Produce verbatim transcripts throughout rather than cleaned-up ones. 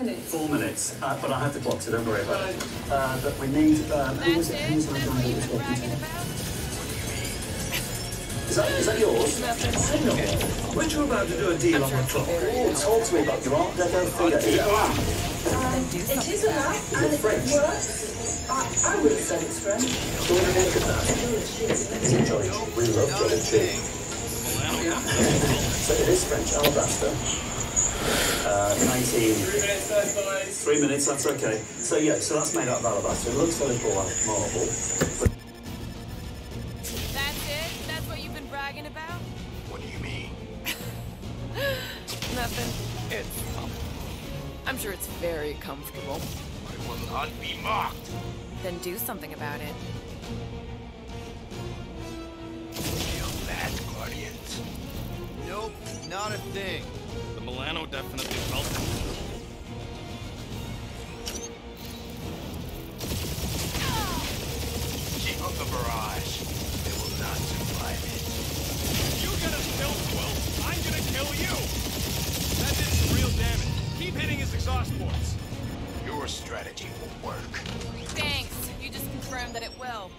minutes. Four minutes, uh, but I have the clock, so don't worry about it. Uh, but we need... Um, who was it? Who was that guy that was talking to? Is that, is that yours? Hang on. Weren't you about to do a deal on the clock? Oh, talk to me about your Art Deco figure. Is it a lamp? Um, it is a lamp, and it works. I, I would have said it's French. Do you want to look at that? Is it Jolly Cheap? We love Jolly Cheap. So it is French alabaster. Uh, nineteen. Three minutes, that's fine. Three minutes, that's okay. So yeah, so that's made out of alabaster. It looks a little like marble. But that's it? That's what you've been bragging about? What do you mean? Nothing. It's... I'm sure it's very comfortable. I will not be mocked. Then do something about it. Feel that, Guardians? Nope, not a thing. The Milano definitely felt it. Keep up the barrage. They will not survive it. You get us killed, Quill. I'm gonna kill you. That did some real damage. Keep hitting his exhaust ports. Your strategy will work. Thanks. You just confirmed that it will.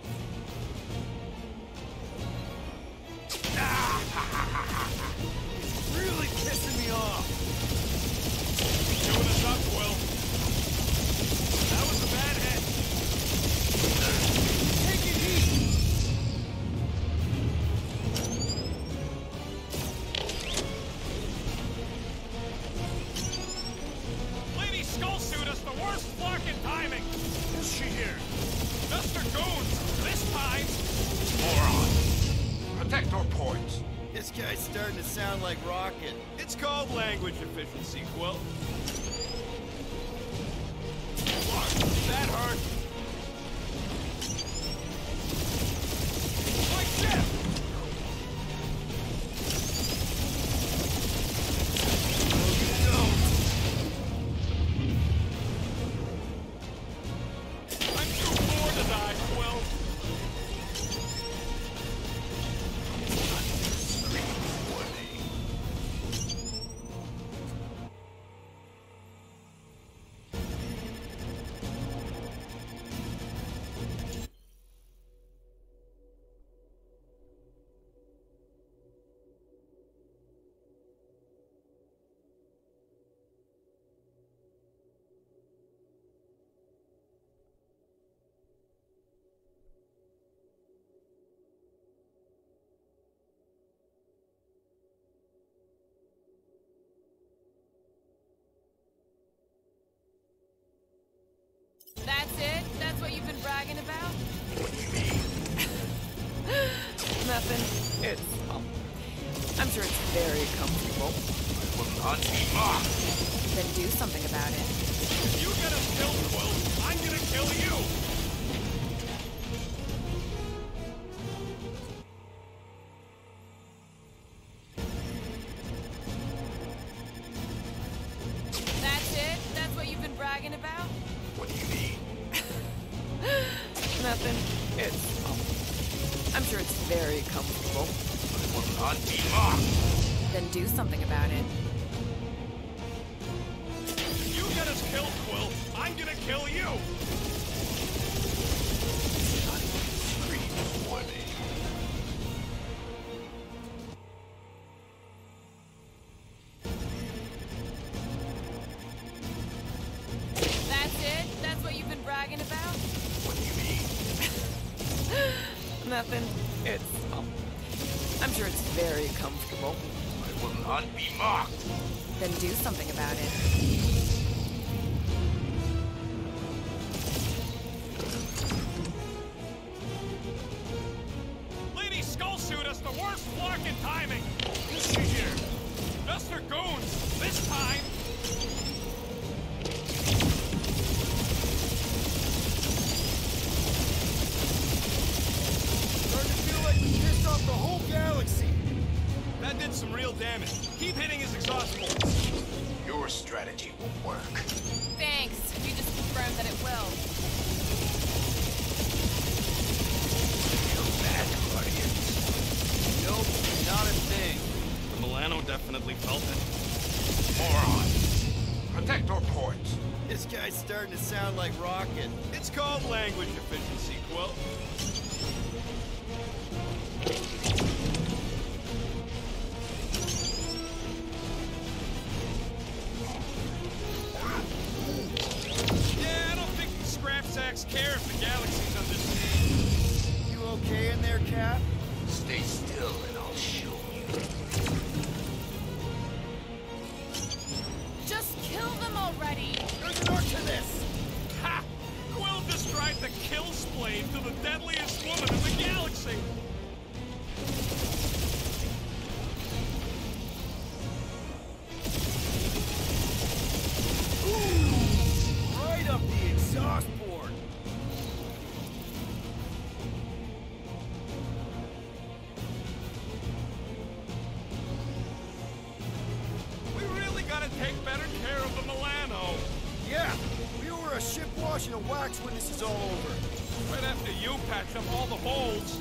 Really pissing me off. Doing us up, Quill. That was a bad hit. Take it easy. Lady Skullsuit us the worst fucking timing. Is she here? Mister Goons, this time. Moron. Protect our points. This guy's starting to sound like Rocket. It's called language efficiency, Quill. Fuck, that hurt. My ship! I'm too bored to die, Quill. That's it? That's what you've been bragging about? What do you mean? Nothing. It's... Um, I'm sure it's very comfortable. I will not be mocked. Then do something about it. If you get us killed, Quill, I'm gonna kill you! That's it? That's what you've been bragging about? What do you mean? Nothing. It's... Um, I'm sure it's very comfortable. I will not be mocked. Then do something about it. If you get us killed, Quill, I'm gonna kill you! Scream for me. That's it? That's what you've been bragging about? What do you mean? Nothing. It's... Um, I'm sure it's very comfortable. I will not be mocked. Then do something about it. Lady Skullsuit us the worst fucking timing! Is she here? Mister Goons, this time! Starting to feel like we pissed off the whole galaxy. That did some real damage. Keep hitting his exhaust ports. Your strategy will work. Thanks. You just confirmed that it will. Feel that, Guardians? Nope, not a thing. The Milano definitely felt it. Moron. Protector points. This guy's starting to sound like Rocket. It's called language efficiency, Quill. Yeah, I don't think the scrap sacks care if the galaxy's under siege. You okay in there, Cap? Stay still and I'll show you. Just kill them already! There's an arc to this! Ha! Quill just tried to kill Splade to the deadliest woman in the galaxy! Ooh! Right up the exhaust port! We really gotta take better care of the Milano. Yeah! We were a ship wash and a wax when this is all over. Right after you patch up all the holes.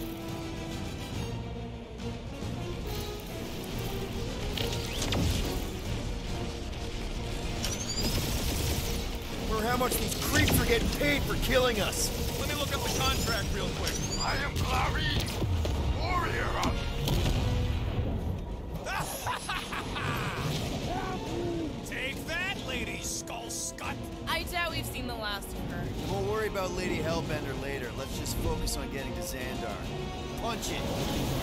Or how much these creeps are getting paid for killing us. Let me look up the contract real quick. I am Clarice, warrior of... Take that, Lady Skull Scut! I doubt we've seen the last of her. We'll worry about Lady Hellbender later. Let's just focus on getting to Xandar. Punch it!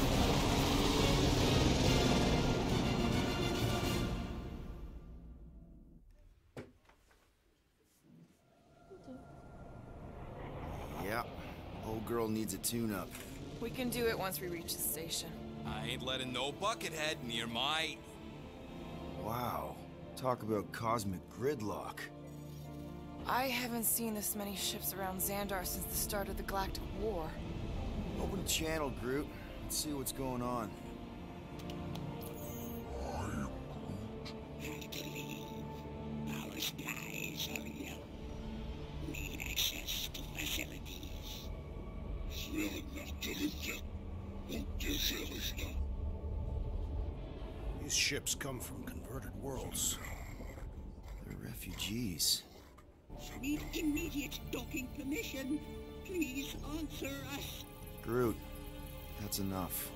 Yeah, old girl needs a tune-up. We can do it once we reach the station. I ain't letting no buckethead near my... Wow, talk about cosmic gridlock. I haven't seen this many ships around Xandar since the start of the Galactic War. Open channel, Groot. Let's see what's going on. Our spies are young. Need access to facilities. These ships come from converted worlds. They're refugees. Need immediate docking permission. Please answer us. Groot, that's enough.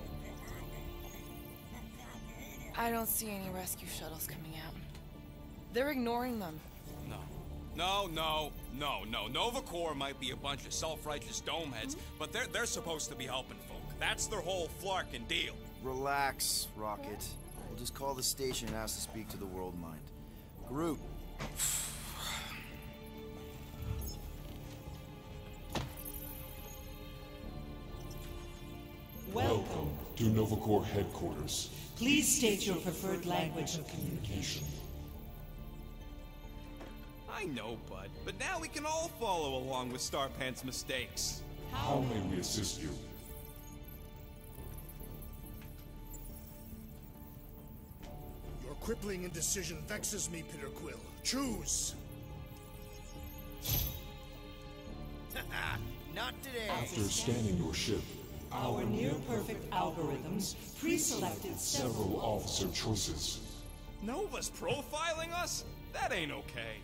I don't see any rescue shuttles coming out. They're ignoring them. No. No, no, no, no. Nova Corps might be a bunch of self-righteous domeheads, but they're, they're supposed to be helping folk. That's their whole flarkin' deal. Relax, Rocket. We'll just call the station and ask to speak to the World Mind. Groot. Welcome to Nova Corps headquarters. Please state your preferred language of communication. I know, Bud, but now we can all follow along with Starpant's mistakes. How may we assist you? Your crippling indecision vexes me, Peter Quill. Choose! Not today. After scanning your ship, Our near-perfect algorithms pre-selected several officer choices. Nova's profiling us? That ain't okay.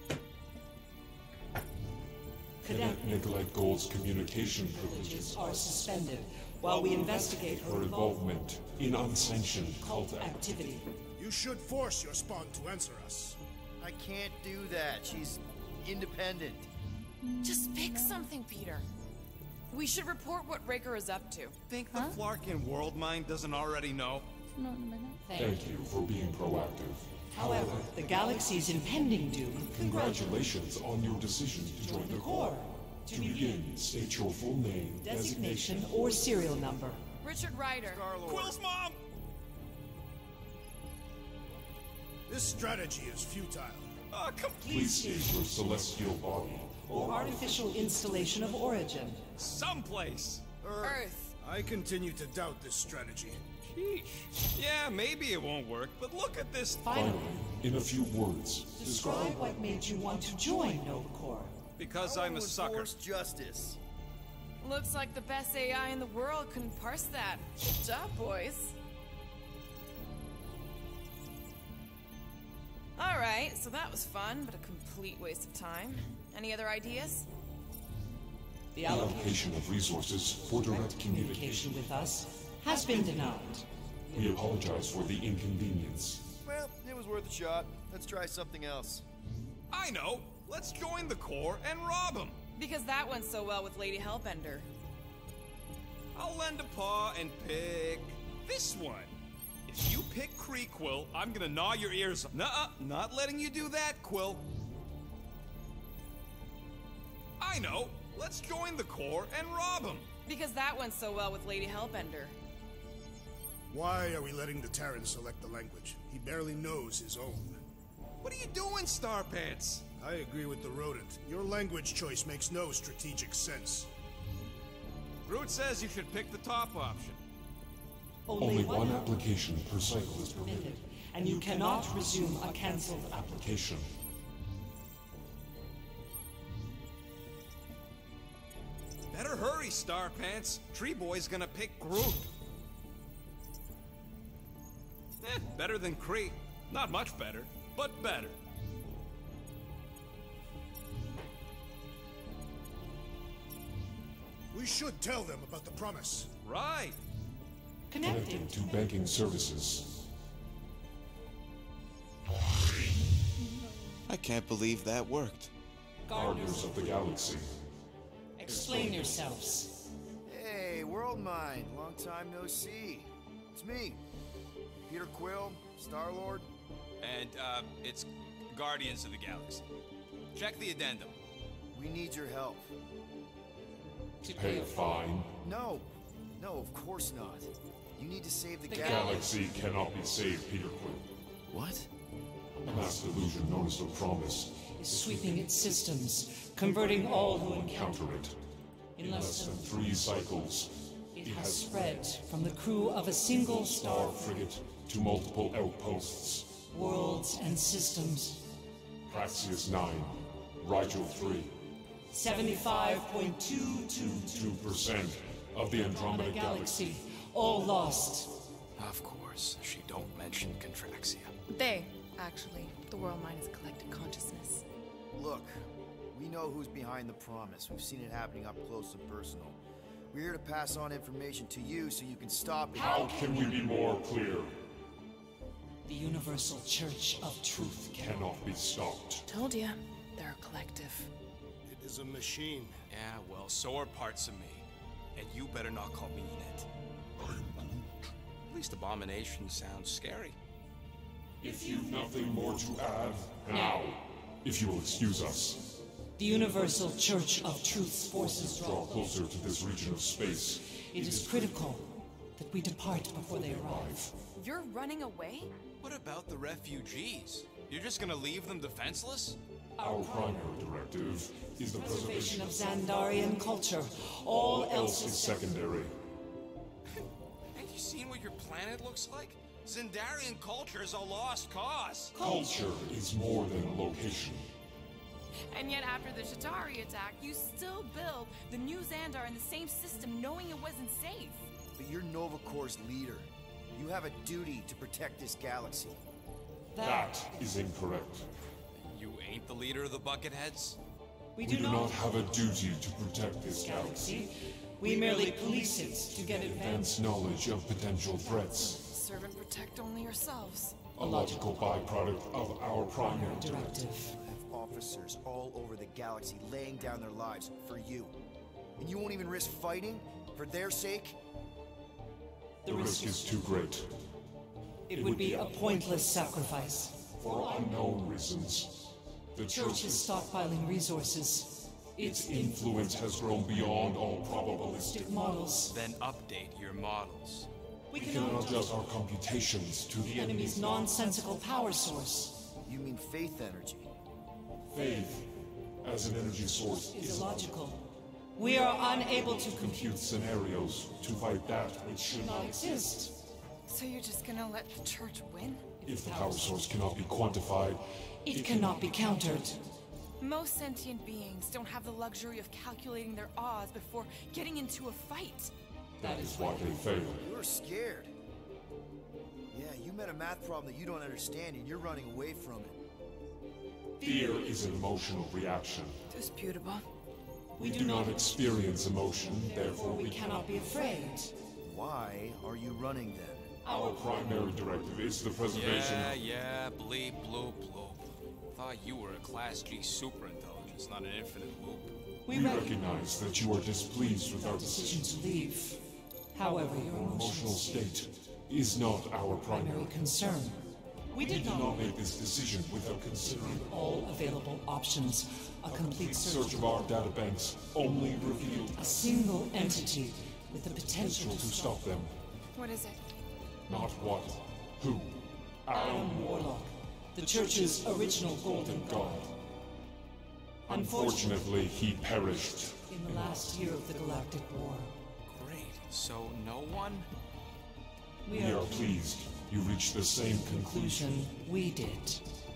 Cadet Nicolette Gold's communication privileges are suspended while we investigate her involvement in unsanctioned cult activity. You should force your spawn to answer us. I can't do that. She's independent. Just pick something, Peter. We should report what Raker is up to. Think the Flarkin World Mind doesn't already know? Thank you for being proactive. However, the galaxy's impending doom. Congratulations on your decision to join the Corps. To begin, state your full name, Designation, or serial number. Richard Ryder. Quill's mom! This strategy is futile. Uh, come Please state your celestial body. Or artificial installation of origin. someplace. Earth. I continue to doubt this strategy. Sheesh. Yeah, maybe it won't work, but look at this. Finally, in a few words, Describe what made you want to join Nova Corps. Because I I'm a would sucker. force justice. Looks like the best A I in the world couldn't parse that. Good job, boys. All Alright, so that was fun, but a complete waste of time. Any other ideas? The allocation of resources for direct communication with us has been denied. We apologize for the inconvenience. Well, it was worth a shot. Let's try something else. I know! Let's join the Corps and rob them! Because that went so well with Lady Hellbender. I'll lend a paw and pick this one. If you pick Kree, Quill, I'm gonna gnaw your ears off. Nuh-uh, not letting you do that, Quill. I know. Let's join the Corps and rob them. Because that went so well with Lady Hellbender. Why are we letting the Terran select the language? He barely knows his own. What are you doing, Starpants? I agree with the rodent. Your language choice makes no strategic sense. Groot says you should pick the top option. Only, Only one, one application per cycle is permitted. And you cannot resume a cancelled application. Better hurry, Starpants. Tree Boy's gonna pick Groot. Eh, better than Kree. Not much better, but better. We should tell them about the promise. Right. Connecting to banking services. I can't believe that worked. Guardians of the Galaxy. Explain yourselves. Hey, World Mind. Long time no see. It's me, Peter Quill, Star-Lord. And, uh, it's Guardians of the Galaxy. Check the addendum. We need your help. To pay a fine? No. No, of course not. You need to save the, The galaxy. galaxy cannot be saved, Peter Quill. What? A mass delusion known as the Promise Is sweeping its systems, converting all who encounter counter it. In In less than three cycles, It has spread from the crew of a single star frigate to multiple outposts. worlds and systems. Praxius nine, Rigel three. seventy-five point two two two percent of the Andromeda Galaxy. Galaxy, all lost. Of course, she don't mention Contraxia. They, actually. The world mind is collective consciousness. Look, we know who's behind the promise. We've seen it happening up close and personal. We're here to pass on information to you so you can stop it. How can we be more clear? The Universal Church of Truth Cannot be stopped. Told ya. They're a collective. It is a machine. Yeah, well, so are parts of me. And you better not call me it. At least Abomination sounds scary. If you've nothing more to add, now, if you will excuse us, The Universal Church of Truth's forces draw draw closer to this region of space. It is critical that we depart before they arrive. You're running away? What about the refugees? You're just gonna leave them defenseless? Our primary directive is the Preservation preservation of Xandarian culture. All else is secondary. Have you seen what your planet looks like? Xandarian culture is a lost cause. Culture is more than a location. And yet after the Shatari attack, you still build the new Xandar in the same system knowing it wasn't safe. But you're Nova Corps' leader. You have a duty to protect this galaxy. That is incorrect. You ain't the leader of the Bucketheads? We We do do not not have a duty to protect this galaxy. We merely police it to get advanced. Advanced knowledge of potential threats. Serve and protect only yourselves. A logical byproduct of our primary directive. Directive. I have officers all over the galaxy laying down their lives for you. And you won't even risk fighting? For their sake? The risk is too great. It would be a pointless sacrifice. For unknown reasons, the The Church is stockpiling resources. its influence has grown beyond all probabilistic. Models. Then update your models. We We cannot cannot adjust our computations to the the enemy's nonsensical power source. You mean faith energy? faith as an energy source Is is illogical. We are unable to compute compute scenarios to fight that which should not not exist. So you're just gonna let the church win? If the power source cannot be quantified, It cannot be countered. Most sentient beings don't have the luxury of calculating their odds before getting into a fight. that is why they fail. You're scared. Yeah, you met a math problem that you don't understand and you're running away from it. Fear is an emotional reaction. Disputable. We do not experience emotion, therefore we cannot be afraid. Why are you running then? Our primary directive is the preservation. Yeah, yeah, bleep, bloop, bloop. Thought you were a Class G superintelligence, not an infinite loop. We recognize that you are displeased with our decision to leave. However, your Our emotional state is not our primary concern. We We did did not not make this decision without considering all available options. A complete search of our databanks only revealed a single entity with the potential potential to stop them. What is it? Not what, who. Adam Warlock, the Church's original Golden God. Unfortunately, he perished. In the last year of the Galactic War. Great. So no one? We We are are pleased you reached the same conclusion. conclusion we did.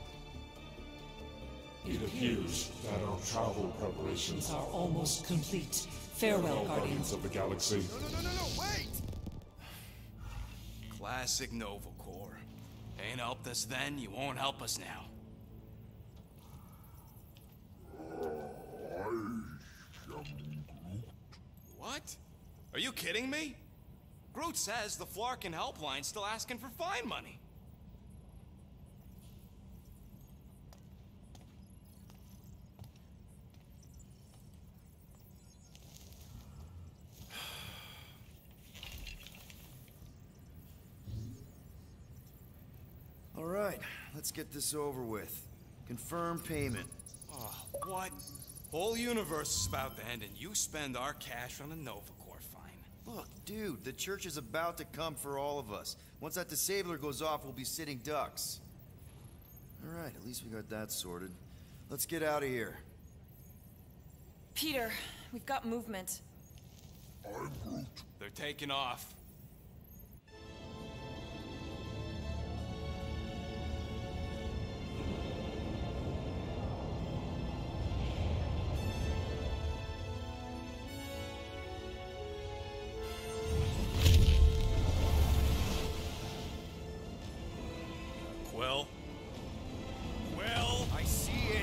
It appears that our travel preparations Are almost complete. Farewell, Guardians. of the Galaxy. No, no, no, no, no, wait! Classic Nova Corps. Ain't helped us then, you won't help us now. What? Are you kidding me? Groot says the Flarkin helpline's still asking for fine money. All right, let's get this over with. Confirm payment. Oh, what? Whole universe is about to end and you spend our cash on a Nova Corps fine. Look, dude, the church is about to come for all of us. Once that disabler goes off, we'll be sitting ducks. All right, at least we got that sorted. Let's get out of here. Peter, we've got movement. They're taking off. Quill? Quill? I see it!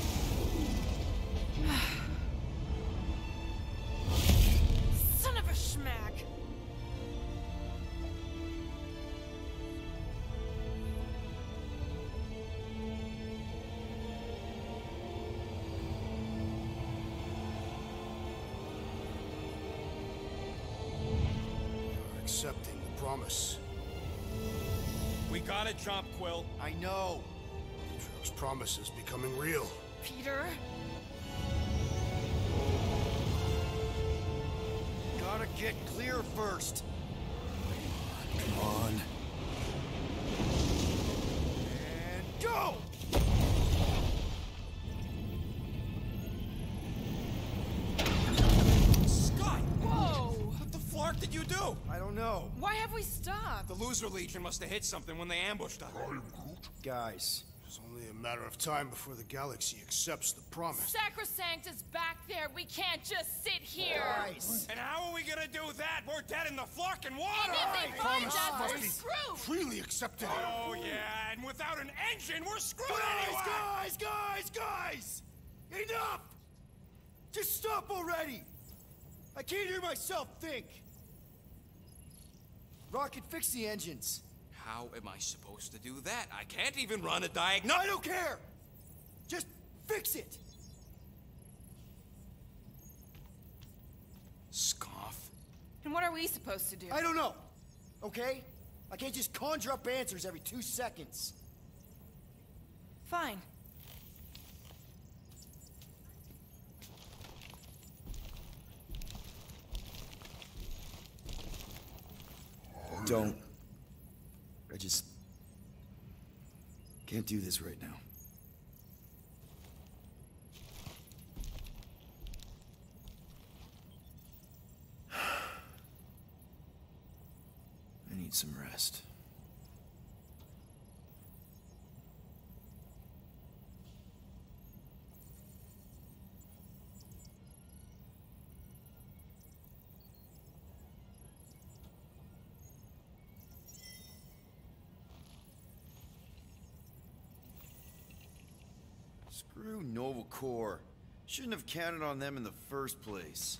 Son of a schmack! You're accepting the promise. We gotta jump, Quill. I know! Trev's promise is becoming real. Peter? Gotta get clear first. Come on. And go! Scott! Whoa! What the flark did you do? I don't know. Why have we stopped? The Loser Legion must have hit something when they ambushed us. Guys, It's only a matter of time before the galaxy accepts the promise. Sacrosanct is back there. We can't just sit here. guys! And how are we gonna do that? We're dead in the flarkin' water! And if they find us, must we're be screwed. freely accepted. Oh yeah, and without an engine, we're screwed Guys, anyway! guys, guys, guys! Enough! Just stop already! I can't hear myself think! Rocket, fix the engines. How am I supposed to do that? I can't even run a diagnose. I don't care! Just fix it! Scoff. And what are we supposed to do? I don't know, okay? I can't just conjure up answers every two seconds. Fine. Don't. I just... can't do this right now. I need some rest. Screw Nova Corps. Shouldn't have counted on them in the first place.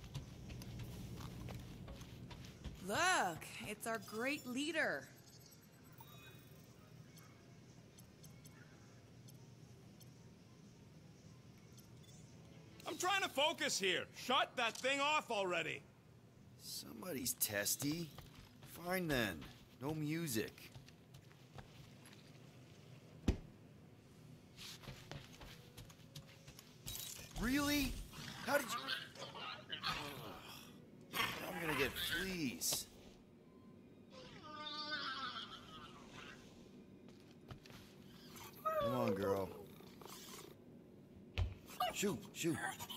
Look, it's our great leader. I'm trying to focus here. Shut that thing off already. Somebody's testy. Fine then. No music. Really? How did you... I'm gonna get fleas. Come on, girl. Shoot, shoot.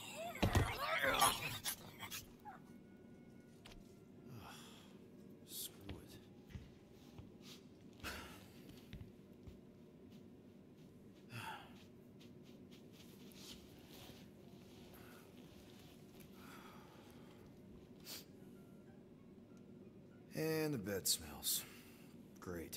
Screw it. And the bed smells. Great.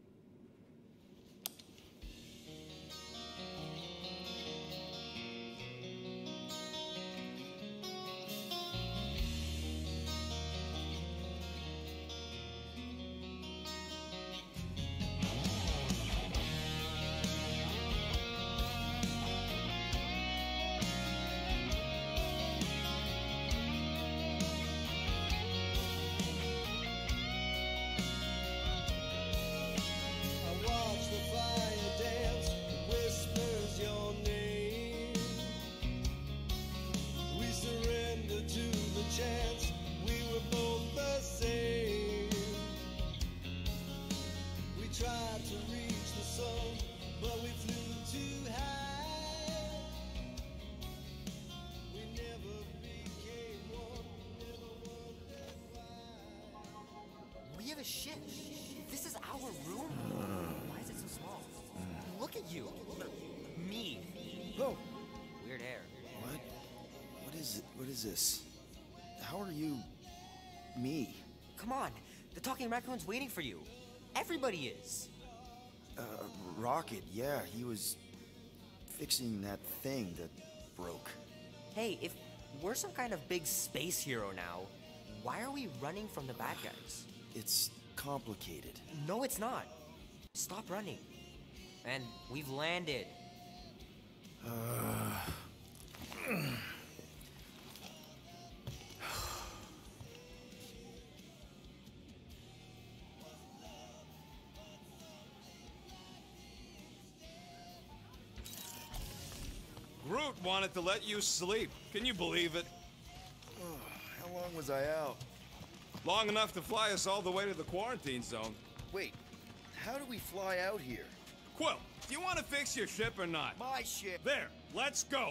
We have a ship. This is our room. Why is it so small? Look at you. Me. Oh. Weird hair. What? What is it? What is this? How are you... me? Come on. The talking raccoon's waiting for you. Everybody is. Uh, Rocket, yeah, he was fixing that thing that broke. Hey, if we're some kind of big space hero now, why are we running from the bad guys? It's complicated. No, it's not. Stop running. And we've landed. Uh... Groot wanted to let you sleep. Can you believe it? Oh, how long was I out? Long enough to fly us all the way to the quarantine zone. Wait, how do we fly out here? Quill, do you want to fix your ship or not? My ship. There, let's go.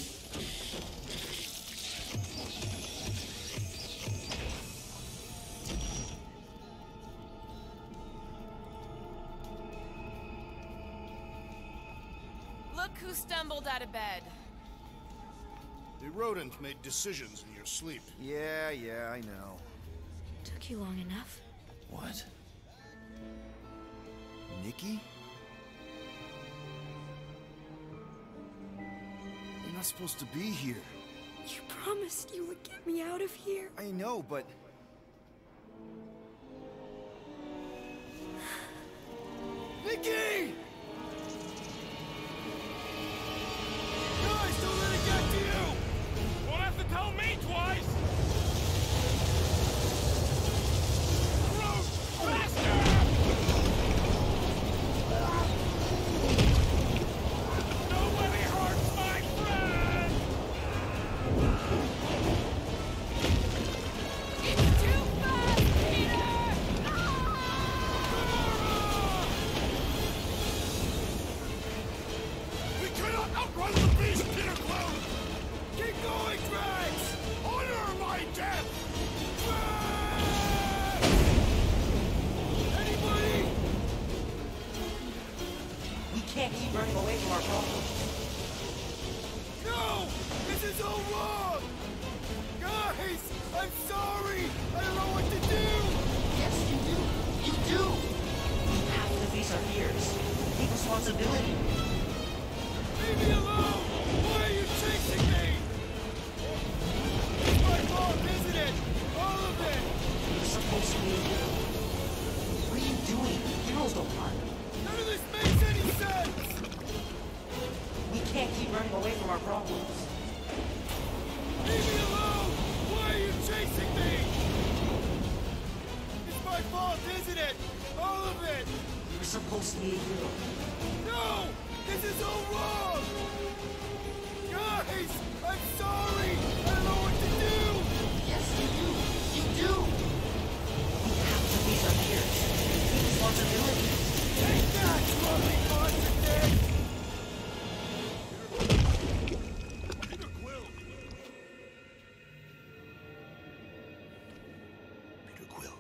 Look who stumbled out of bed. The rodent made decisions in your sleep. Yeah, yeah, I know. Took you long enough. What? Nikki? You're not supposed to be here. You promised you would get me out of here. I know, but... Nikki! Guys, don't let it get to you! Won't have to tell me twice! Groot, faster! Nobody hurts my friend! It's too fast, Peter! We cannot outrun the beast, Peter Quill! Keep going, Drax! Honor my death! Anybody? We can't keep running away from our problems. No! This is all wrong! Guys! I'm sorry! I don't know what to do! Yes, you do. You do. Half of these are yours. Take responsibility. Leave me alone! Why are you chasing me? It's my fault, isn't it? All of it! You're supposed to be here. What are you doing? Heroes don't run. None of this makes any sense! We can't keep running away from our problems. Leave me alone! Why are you chasing me? It's my fault, isn't it? All of it! You're supposed to be a hero. No! This is all wrong! Guys! I'm sorry! I don't know what to do! Yes, you do! You do! We have to face our fears. Take responsibility. Take that, you ugly contradict! Peter Quill! Peter Quill.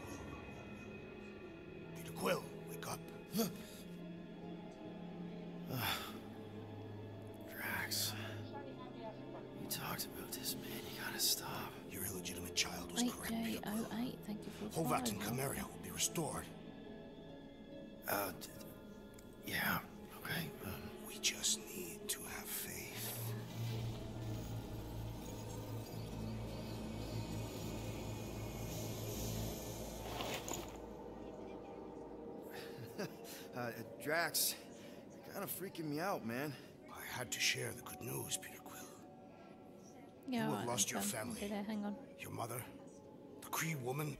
Peter Quill, wake up. Drax. You talked about this, man. You gotta stop. Your illegitimate child was eight correct, J Peter oh Quill. eight, thank you for Hovat and following. Chimeria will be restored. Uh, d- yeah, okay. Um, We just need to have faith. uh, Drax, you're kind of freaking me out, man. I had to share the good news, Peter Quill. Yeah, You have alright, lost your okay, family. okay, there, hang on. Your mother, the Kree woman,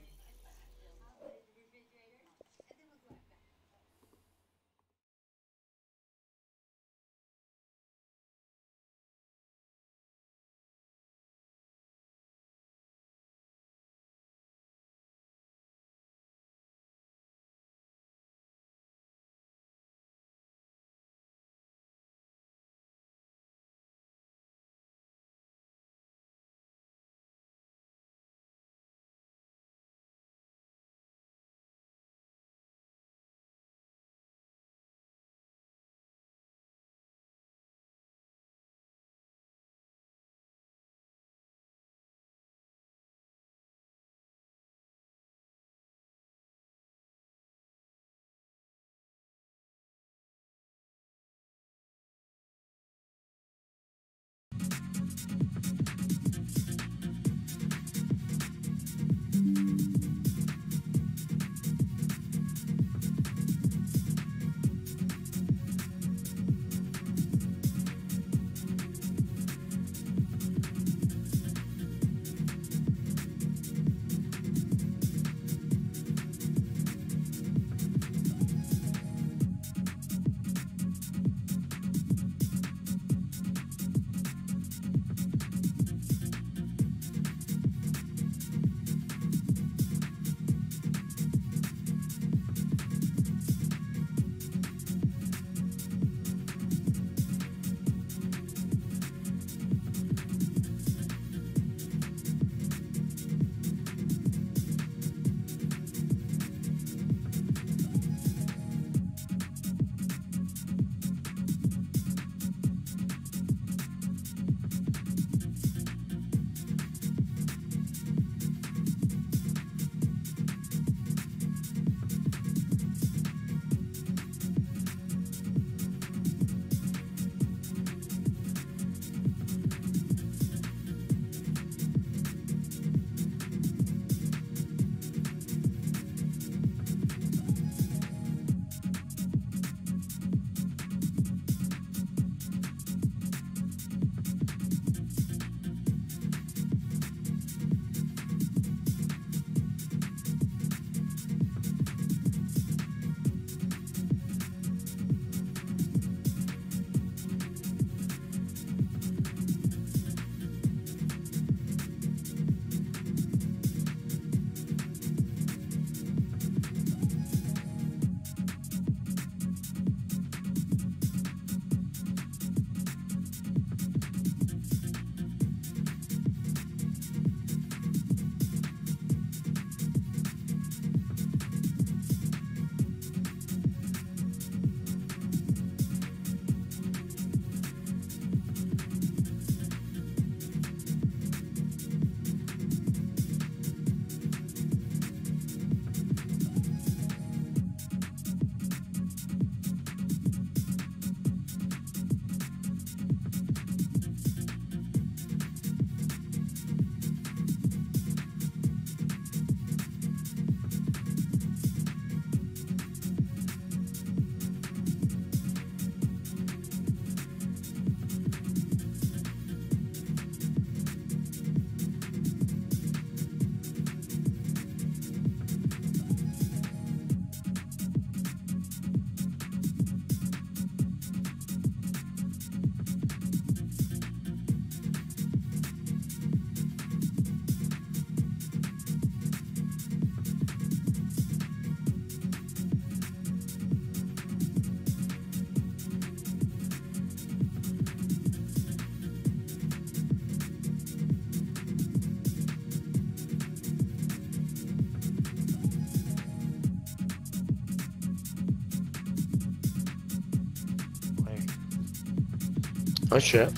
Oh shit.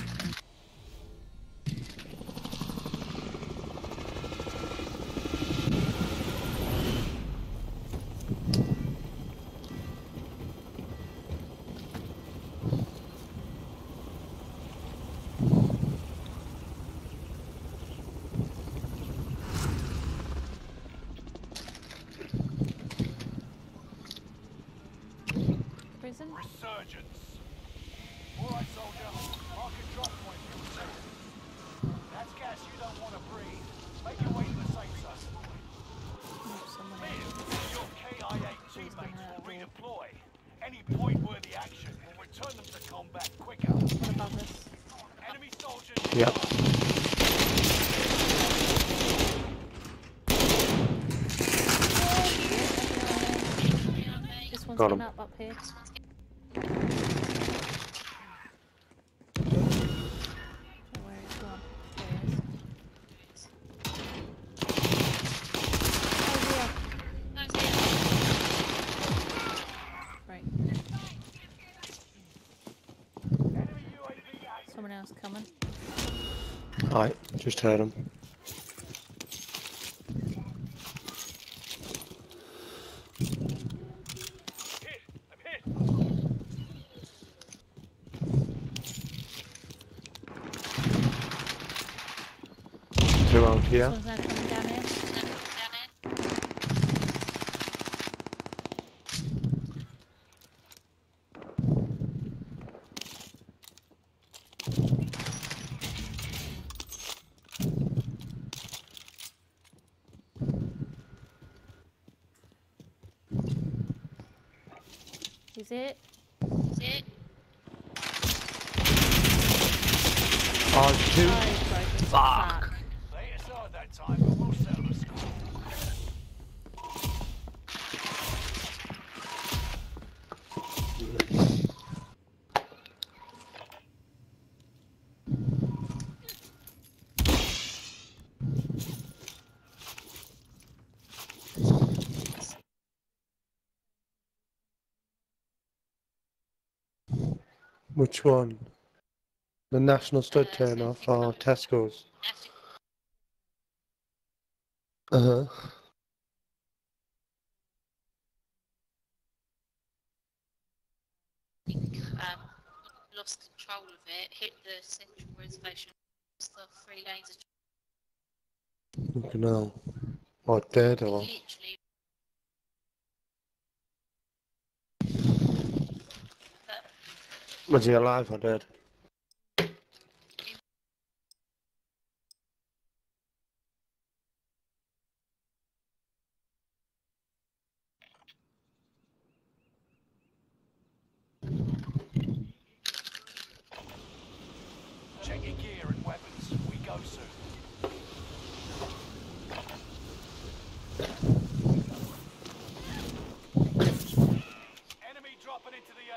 Prison? Resurgence. Alright, soldier. Mark a drop point for your safety. That's gas you don't want to breathe. Make your way to the safe zone. Liv, your K I eight teammates will redeploy. Any point-worthy action will return them to combat quicker. What about this? Enemy soldiers. Yep. This one's Got getting him. up up here. Someone else coming. Alright, just heard him. Two out here. Someone's now coming down here. Is it? Is it? Oh, it's two. Oh, it's broken. Fuck. Lay aside that time, but we'll settle the score. Which one? The National Stud turn off or Tesco's? Uh huh. Um, lost control of it, hit the central reservation, lost the three lanes of Fucking hell. Or dead or. literally. Was he alive or dead? Check your gear and weapons. We go soon. Enemy dropping into the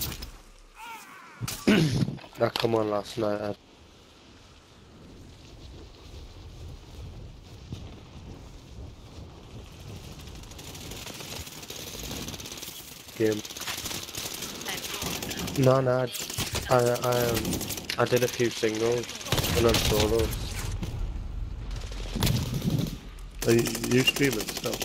A O. That come on last night. Ed. Game. No, no. I, I, I, um, I did a few singles and then solos. Are you, you streaming still?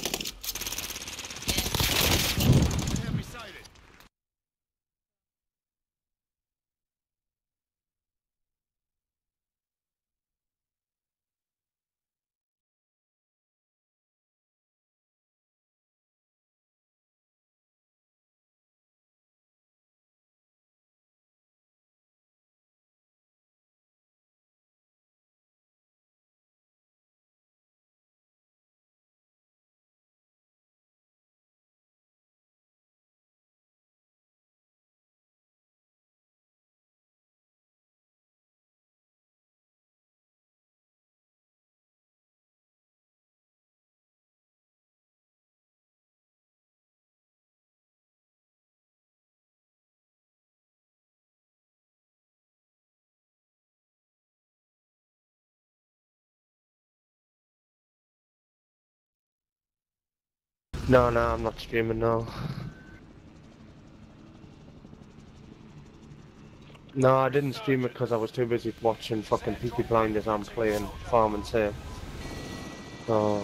No, no, I'm not streaming now. No, I didn't stream it because I was too busy watching fucking Peaky Blinders and playing Farm and Sim. So...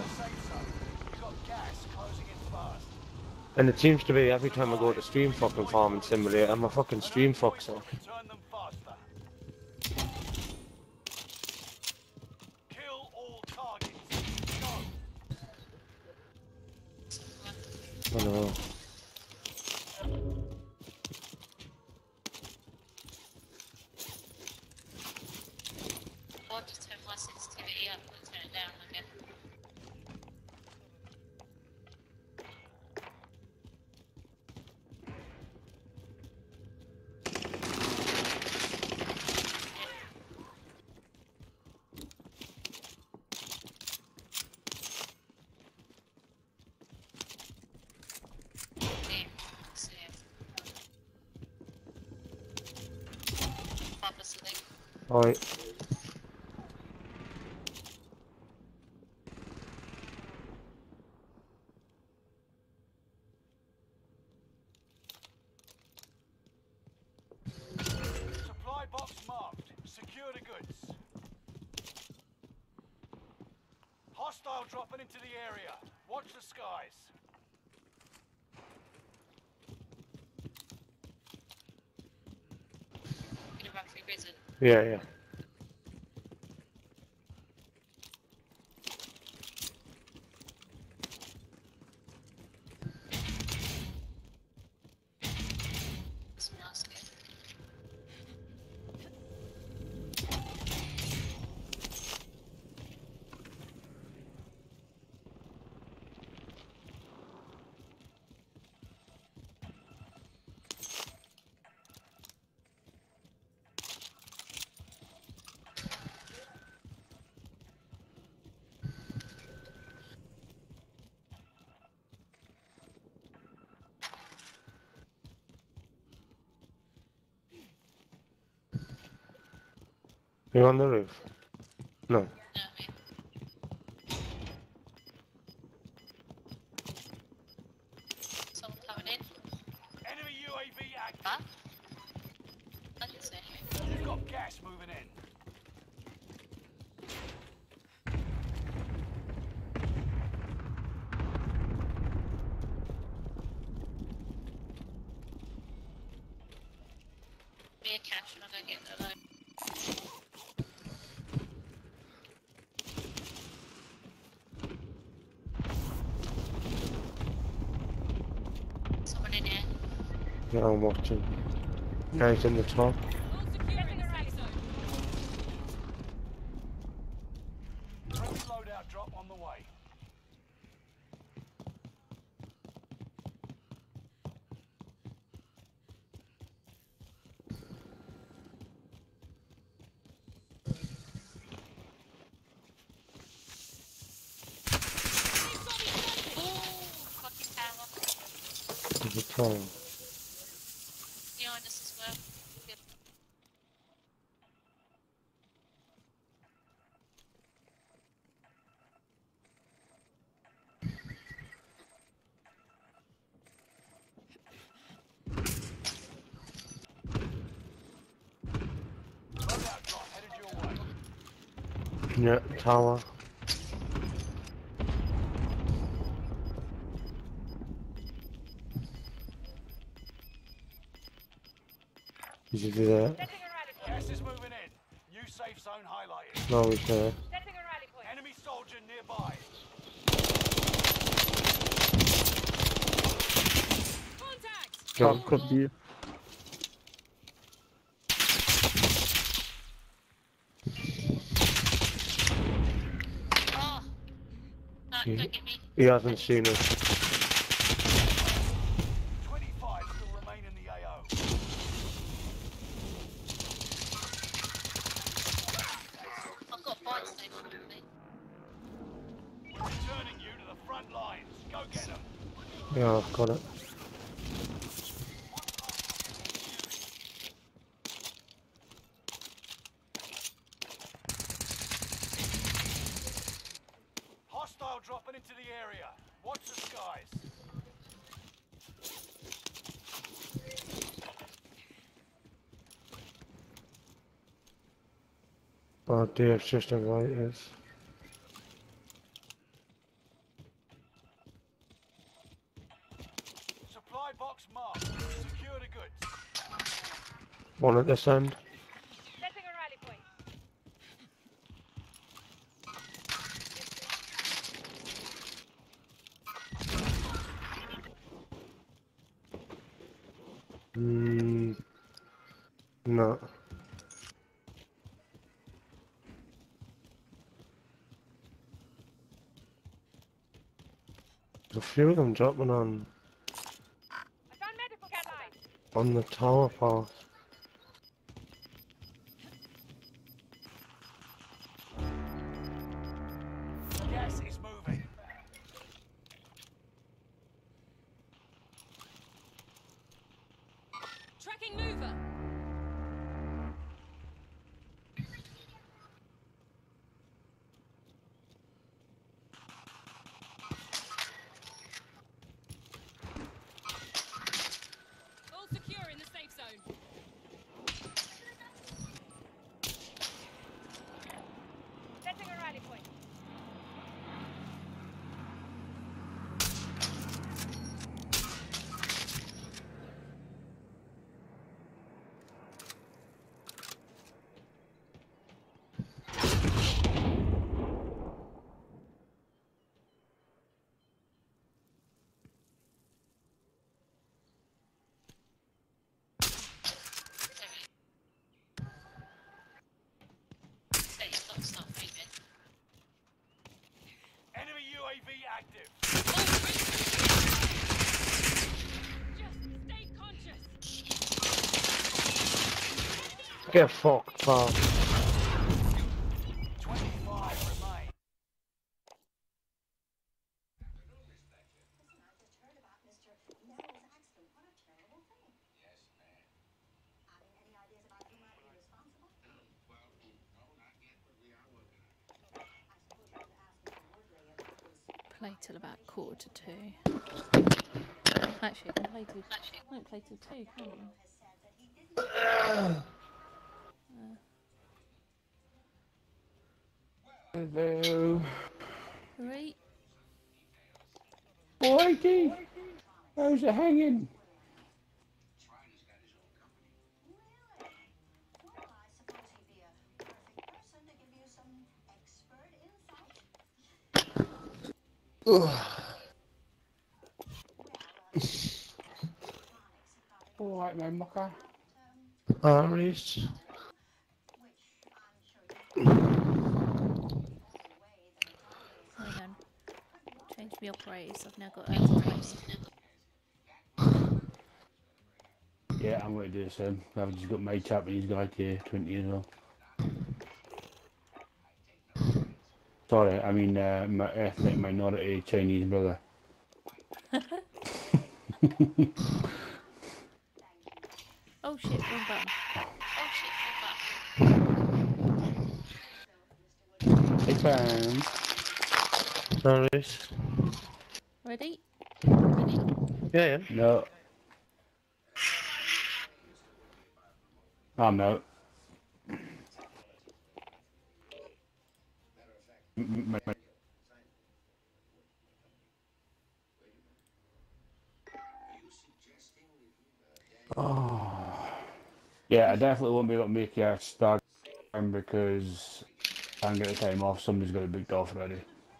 And it seems to be every time I go to stream fucking Farming Simulator, I'm a fucking stream fuck, so... I know. I'll just turn my sensitivity up and turn it down again. Alright. Supply box marked. Secure the goods. Hostile dropping into the area. Watch the skies. Gonna run through prison. Yeah, yeah. You on the roof? No. Someone coming in. Enemy U A V active. Huh? I didn't say anything. You've got gas moving in. Be a cash and I'll go get the load. Someone in here. Yeah, I'm watching. Guys in the top. Friendly loadout drop on the way. There's a troll. Behind us as well. Good. Loadout drop headed your way. Yeah, tower. Did you do that? Gas is moving in. New safe zone highlighted. No, he's there. Enemy soldier nearby. Go. Could be. Oh! No, He, don't get me. he hasn't seen us. twenty-five still remain in the A O. I've got a bike station with me. We're returning you to the front lines. Go get them. Yeah, I've got it. Hostile dropping into the area. Watch the skies. Oh, Dave's just invited us. Supply box marked. Secure the goods. One at this end. Setting a rally point. Hmm. No. There's a few of them dropping on I found medical cat line. on the tower path. Gas is moving. Tracking mover. All secure in the safe zone. Setting a rally point. Hey, stop, stop moving. Enemy U A V active. Just stay conscious. Get fucked, pal. twenty-five remain. Play till about quarter to two. Actually, I can play till. I won't play till two, can you? Hello. Right. Boydie! How's it hanging? Alright, man, mucker. Aries. Hang on. Change my operators. I've now got over twenty. Yeah, I'm going to do the same. I've just got my Japanese guy here, twenty as well. Sorry, I mean uh, my ethnic minority Chinese brother. Oh shit, wrong button. Oh shit, wrong button. Hey, fam. Aries. Ready? Yeah, yeah. No. I'm out. M- my- my- Oh. Yeah, I definitely won't be able to make a start because I can't get the time off. Somebody's got it booked off already.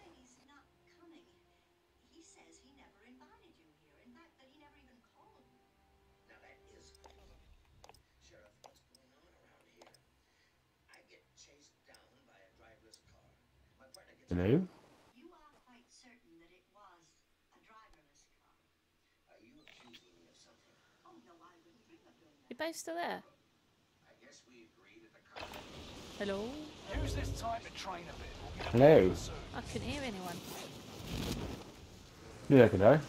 Hello? You both still there? Hello? Use this time to train a bit. Hello? I couldn't hear anyone. Yeah, could I?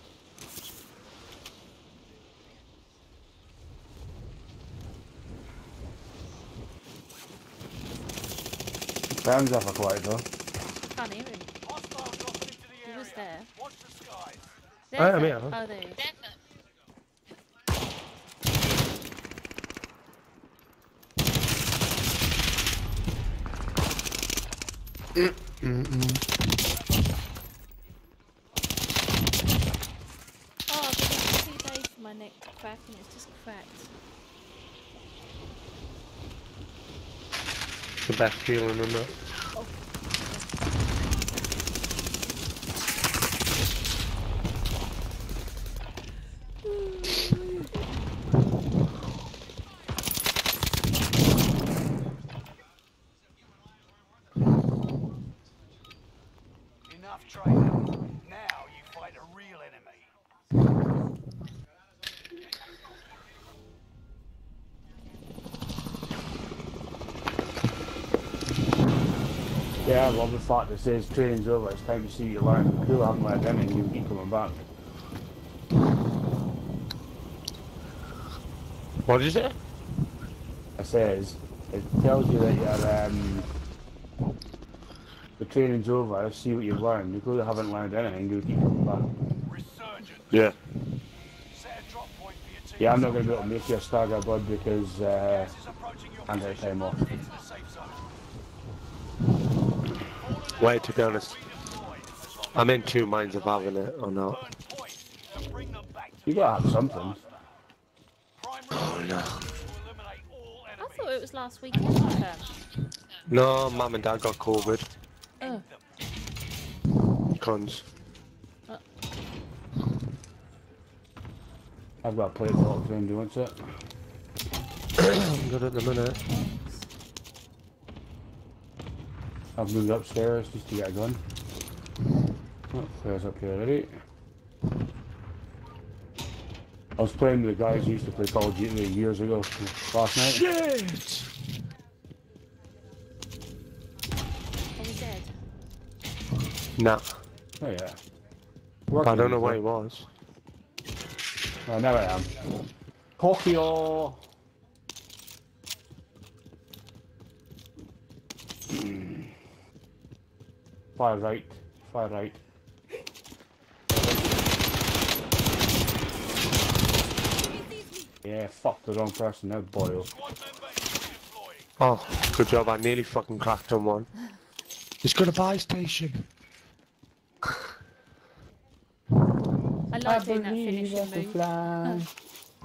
Sounds off a quiet though. Can't hear him. He was there. Watch the skies. I am There. here. Oh, there he is. Mm -mm -mm. Oh, I've been waiting two days for my neck to crack and it's just cracked. The best feeling, isn't it? Oh. Enough training. Now you fight a real enemy. Yeah, I love the fact that says training's over, it's time to see you learn. Cool, I haven't learned anything, you keep coming back. What did you say? It says, it tells you that you're, um, the training's over, see what you've learned. You clearly haven't learned anything, you keep coming back. Yeah. Yeah, I'm not going to be able to make you a stagger, bud, because uh, I'm going to time off. Wait, to be honest, I'm in two minds of having it or not. You gotta have something. Oh no. I thought it was last weekend. Um, No, Mum and Dad got COVID. oh. Cons. Uh. I've got a plate of talk to him, do you want it? I'm good at the minute. I've moved upstairs just to get a gun. Oh, Claire's up here already. I was playing with the guys who used to play Call of Duty years ago, last night. Shit! Are we dead? Nah. Oh yeah. I don't know where he was. Oh, now I am. Tokyo! Far right, far right. Yeah, fuck the wrong person now, boy. Oh, good job, I nearly fucking cracked on one. He's got a buy station. I like doing that finishing move.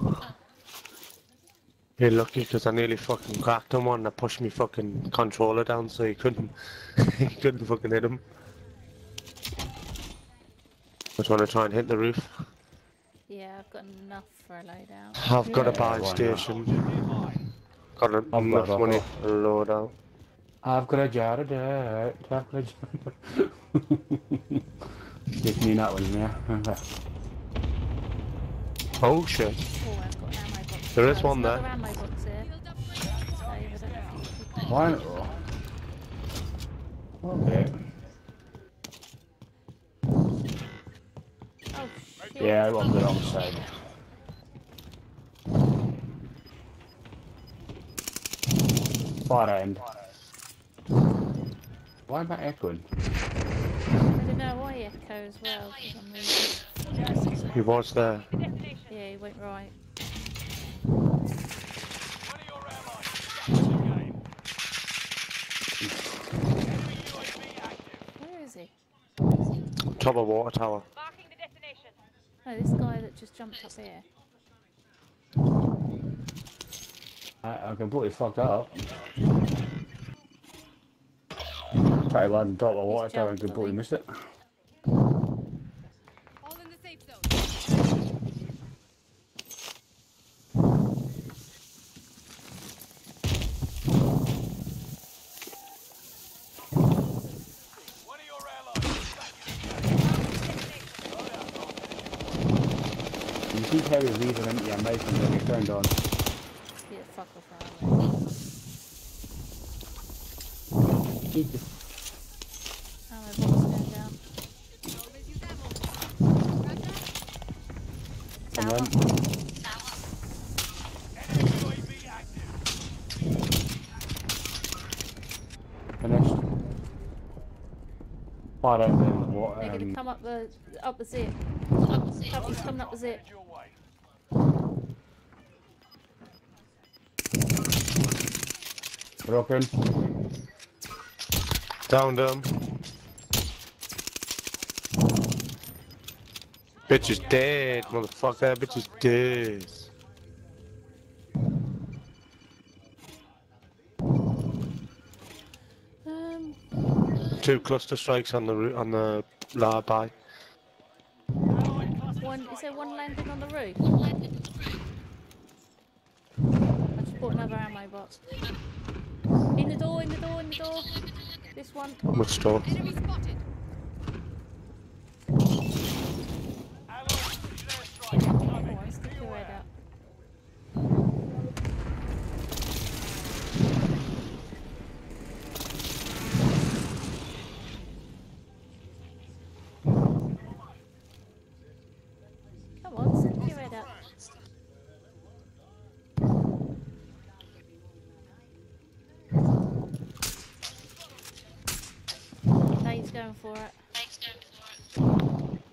You're lucky because I nearly fucking cracked on one and I pushed my fucking controller down so he couldn't he couldn't fucking hit him. I just want to try and hit the roof. Yeah, I've got enough for a loadout. I've got Yeah, a buy why station. Got a, I've enough got money a- for a loadout. I've got a jar of dirt. I've got a jar Just me that one, yeah. Oh shit. Oh, I've got an ammo box. There is Oh, one there's there. another ammo box here. Dave, I don't know if you can- Why not? Okay. Oh shit. Yeah, I got the wrong side. Far end. Why am I echoing? I don't know why he echo as well for some reason. He was there. Yeah, he went right. Where is he? Top of water tower. Oh, this guy that just jumped up here. I, I completely fucked that up. Tried to land on top of the water tower and completely missed it. All in the safe zone. You see Terry leaving into your mouth and then it turned on. Yeah, fuck off around. Keep the Ammo box going down. Come on. Finished. Far out there. What? They're gonna Um, come up the up the zip. Up, he's coming up the zip. broken. Downed him. Bitch is dead, motherfucker. Bitch is dead. Um. Two cluster strikes on the roo- on the larby. One. Is there one landing on the roof? I just bought another ammo box. In the door. In the door. In the door. This one. Which door? Enemy spotted. Oh, I stick your head up. Come on, stick your head up. Dave's going for it. Dave's going for it.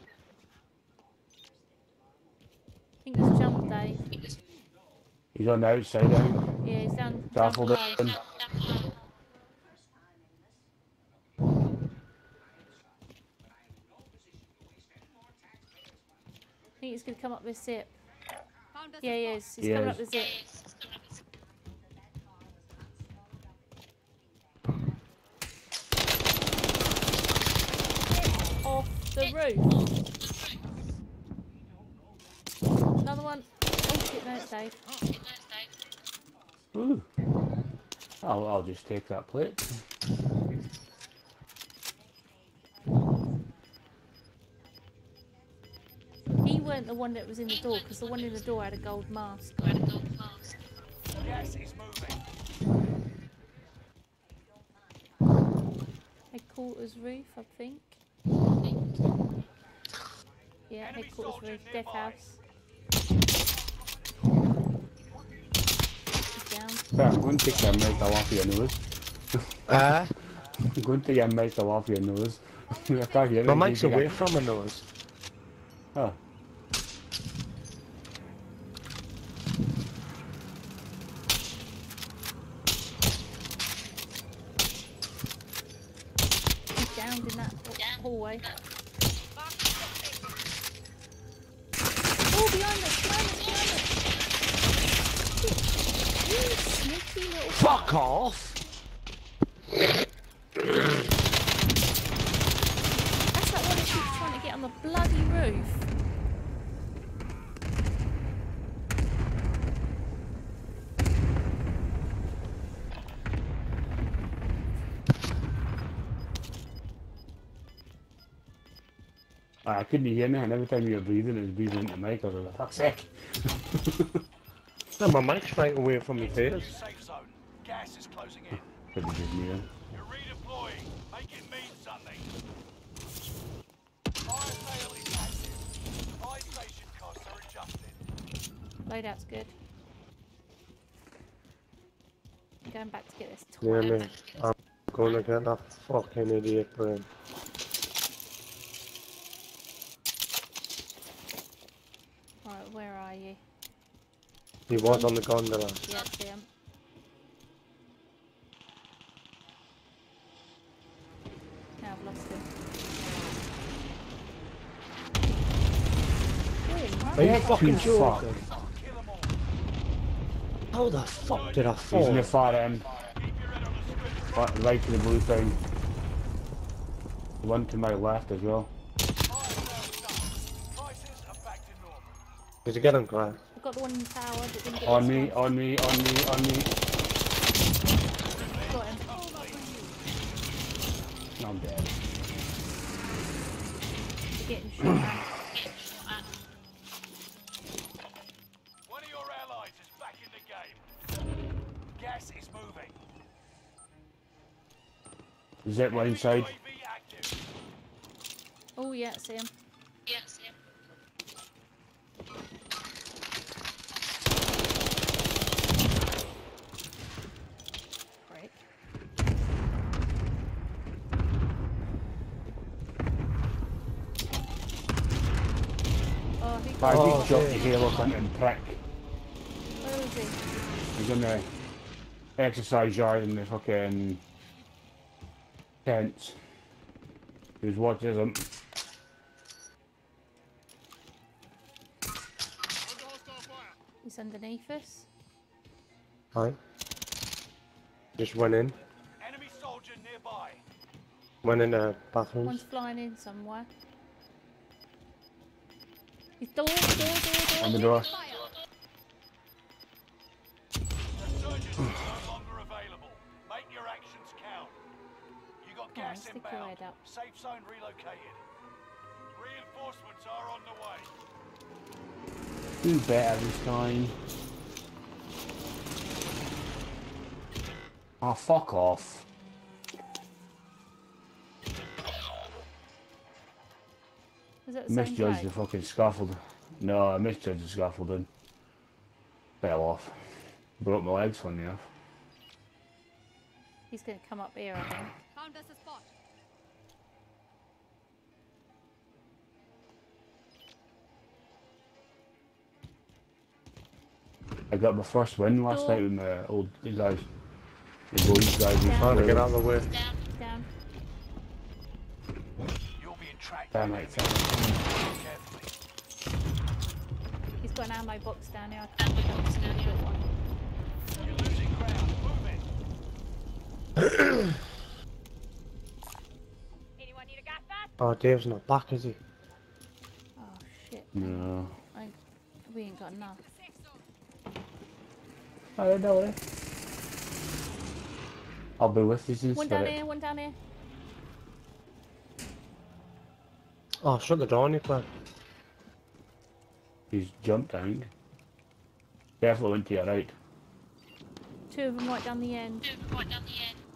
I think he's jumped, Dave. He's on the outside, I think. Yeah, he's down. Baffled down it. below. I think he's going to come up this zip. Yeah, he is. He's He coming is. up the zip. Off the roof. Another one. Oh shit, no, it's Dave. Ooh. I'll, I'll just take that plate. He weren't the one that was in the door, because the one in the door had a gold mask. Gas is moving. Headquarters roof, I think. Yeah, headquarters roof, death house. He's down. Yeah, I'm going to take your mic off your nose. Ah? I'm going to take your mic off your nose. I can't hear My it. mic's away from my nose. Oh. He's down in that hallway. Oh, behind us, behind us, behind us! You sneaky little... Fuck off! That's that one that keeps trying to get on the bloody roof. I couldn't hear me, and every time you were breathing, it was breathing into the mic. I was like, fuck's sake. No, my mic's right away from my face. Safe zone. Gas is closing in. Could be just me then. You're redeploying. Make it mean something. Fire sale is active. Buy station costs are adjusted. Loadout's good. I'm going back to get this Yeah, toilet. mate. I'm gonna get that fucking idiot brain. Right, where are you? He was on the gondola. Yeah, see him. Now I've lost him. Are you Yeah, fucking you joking? How the fuck did I He's fall? in the far end. Right, right to the blue thing. The one to my left as well. Did you get him, Claire? I've got the one in the tower that didn't get On this me, one. on me, on me, on me. Got him. I'm dead. You're getting shot at. One of your allies is back in the game. Gas is moving. Zip line side. Oh yeah, see him. Yeah, see him. Break. Oh, he If got I Oh, just shot yeah. the halo hunting prick. Where is he? He's in the exercise yard in the fucking Tense. Whose watch isn't? He's underneath us. Hi. Just went in. Enemy soldier nearby. Went in the bathrooms. One's flying in somewhere. He's door, door, door, door. On the door. Resurgence is no longer available. Make your actions count. You got gas stick your inbound. head up. Safe zone relocated. Reinforcements are on the way. Do better this time. Oh, fuck off. Was that the same Misjudged guy? the fucking scaffold. No, I misjudged the scaffolding. Fell off. Broke my legs funny enough. He's going to come up here, I think. Found us a spot. I got my first win last night with my old guys. The boys guys. Trying to get out of the way. Down, down. You're being tracked. Damn it. He's got an ammo box down here. I can't pick up this little one. You're losing ground. Move it. Anyone need a gas mask? Oh, Dave's not back, is he? Oh shit. No. I, we ain't got enough. I don't know it. I'll be with you since One down here, one down here. Oh, shut the door on you, Claire. He's jumped down. Definitely went to your right. Two of them right down the end. Two of them right down the end.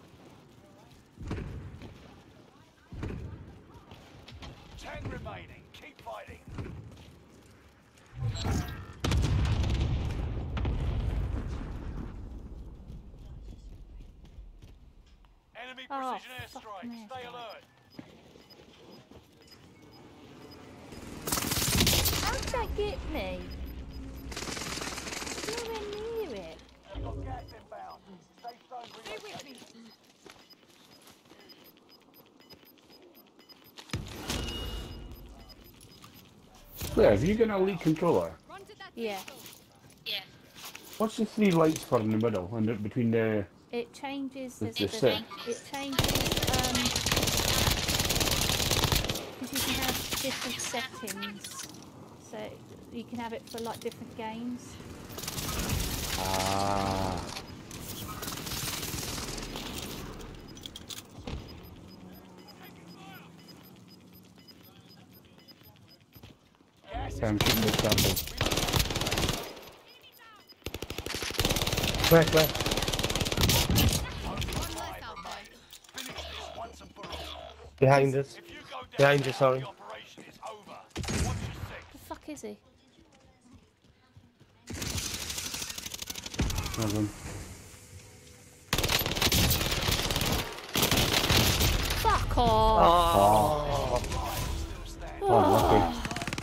Ten remaining. Keep fighting. Enemy Oh, precision fuck airstrike. me. Stay alert. How did that get me? Nowhere near it. You got gas inbound. Safe zone relocated. Claire, have you got an elite controller? Yeah. Yeah. What's the three lights for in the middle and the- between the? It changes It's the, the set. it changes um because you can have different settings. So you can have it for like different games. Ah. I'm shooting the scaffold. Claire, Claire. Behind us. Behind you, sorry. The fuck is he? Hold on. Fuck off! Oh. Oh. Oh, lucky.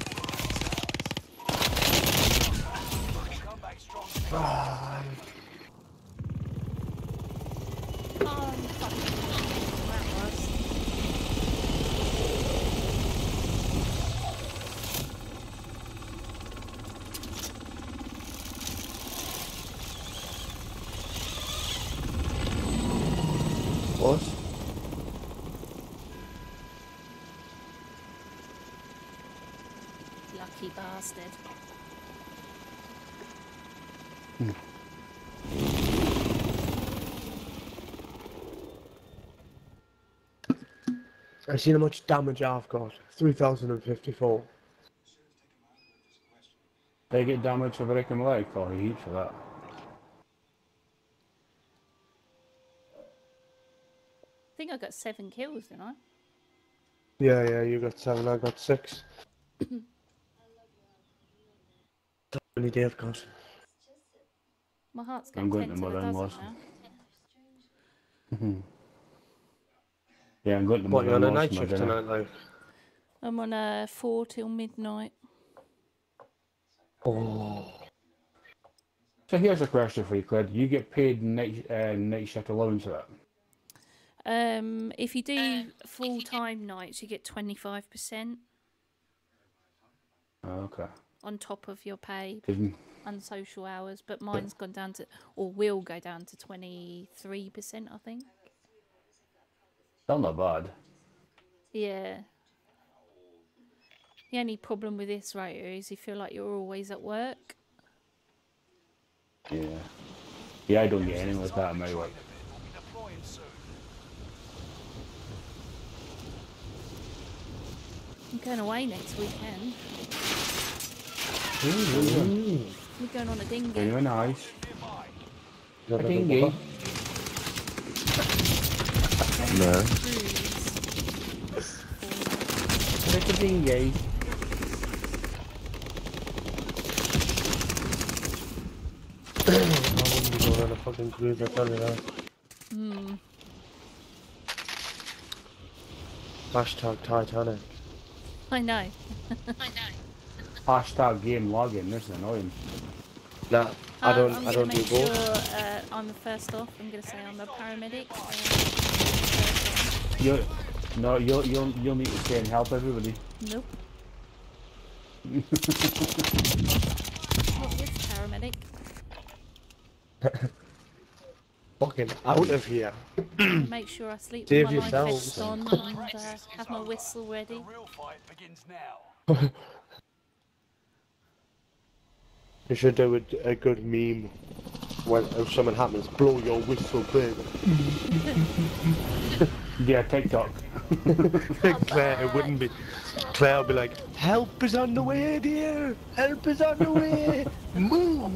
Ah. Oh, fuck. That was. What? Lucky bastard. I seen how much damage I've got. three thousand fifty-four. They get damage for breaking my leg, or he heats for that. I think I got seven kills, didn't I? Yeah, yeah, you got seven, I got six. How many Dave got? My heart's I'm going going ten to till it mother-in-law's. doesn't now. Mhm. Yeah, I'm going to What, you on a mother-in-law's night for my shift dinner. tonight, like? I'm on a four till midnight. Oh. So here's a question for you, Cled. Do you get paid night uh, night shift allowance for that? Um, if you do full-time nights, you get twenty-five percent Oh, okay. on top of your pay Didn't- and social hours, but mine's gone down to, or will go down to twenty-three percent, I think. Still not bad. Yeah. The only problem with this rotor is you feel like you're always at work. Yeah. Yeah, I don't get anything like that in my work. I'm going away next weekend. Ooh. We're going on a dinghy. Very nice. Is A that a dinghy. bubba? No. It's a dinghy. I wouldn't be going on a fucking cruise, I tell you that. Hmm. Hashtag Titanic. I know. I know. Hashtag game logging. This is annoying. Nah, I don't. Um, I'm I gonna don't make do both. sure uh, I'm the first off. I'm going to say I'm a paramedic. Uh, You, no, you'll you'll you'll need to stay and help everybody. nope. Not this paramedic. Fucking out of here. Make sure I sleep Save with my life yourselves. vest on and uh, have my whistle ready. The real fight begins now. You should do a, a good meme when if something happens. Blow your whistle, baby. Yeah, TikTok. Claire, it wouldn't be. Claire would be like, "Help is on the way, dear. Help is on the way. Move."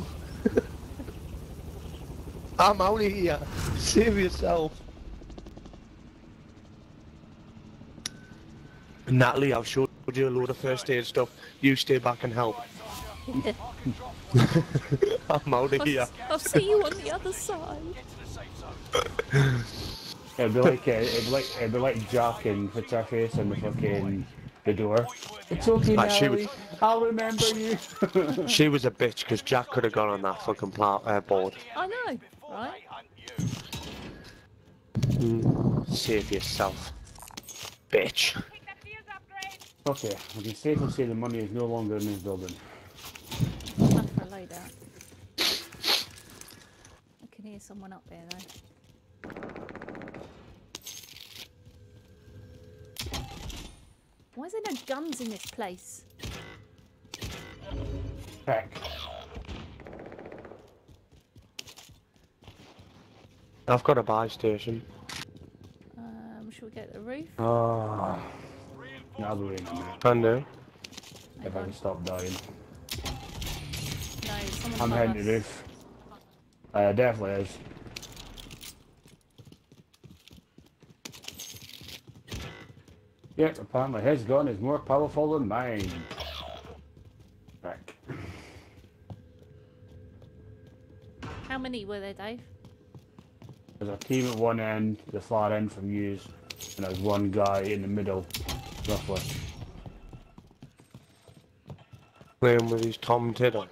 I'm out of here. Save yourself. Natalie, I've showed you a load of first aid stuff. You stay back and help. I'm out of here. I'll see you on the other side. It'd be like uh, it'd be like it'd be like Jack and Patricia in the fucking the door. It's okay, Ah, she Nelly. was- I'll remember you. She was a bitch because Jack could have gone on that fucking pla uh, board. I know, right? Mm, save yourself, bitch. Okay, we can safely say the money is no longer in this building. Enough for a loadout. I can hear someone up there though. Why is there no guns in this place? Heck. I've got a buy station. Um, should we go to the roof? Ah, no, I'll be waiting a minute. Can do. If I can stop dying. No, someone I'm above heading to us. the roof. Uh, definitely is. Yep, apparently his gun is more powerful than mine. Heck. How many were there, Dave? There's a team at one end, the far end from you, and there's one guy in the middle, roughly. Playing with his Tom Tiddle.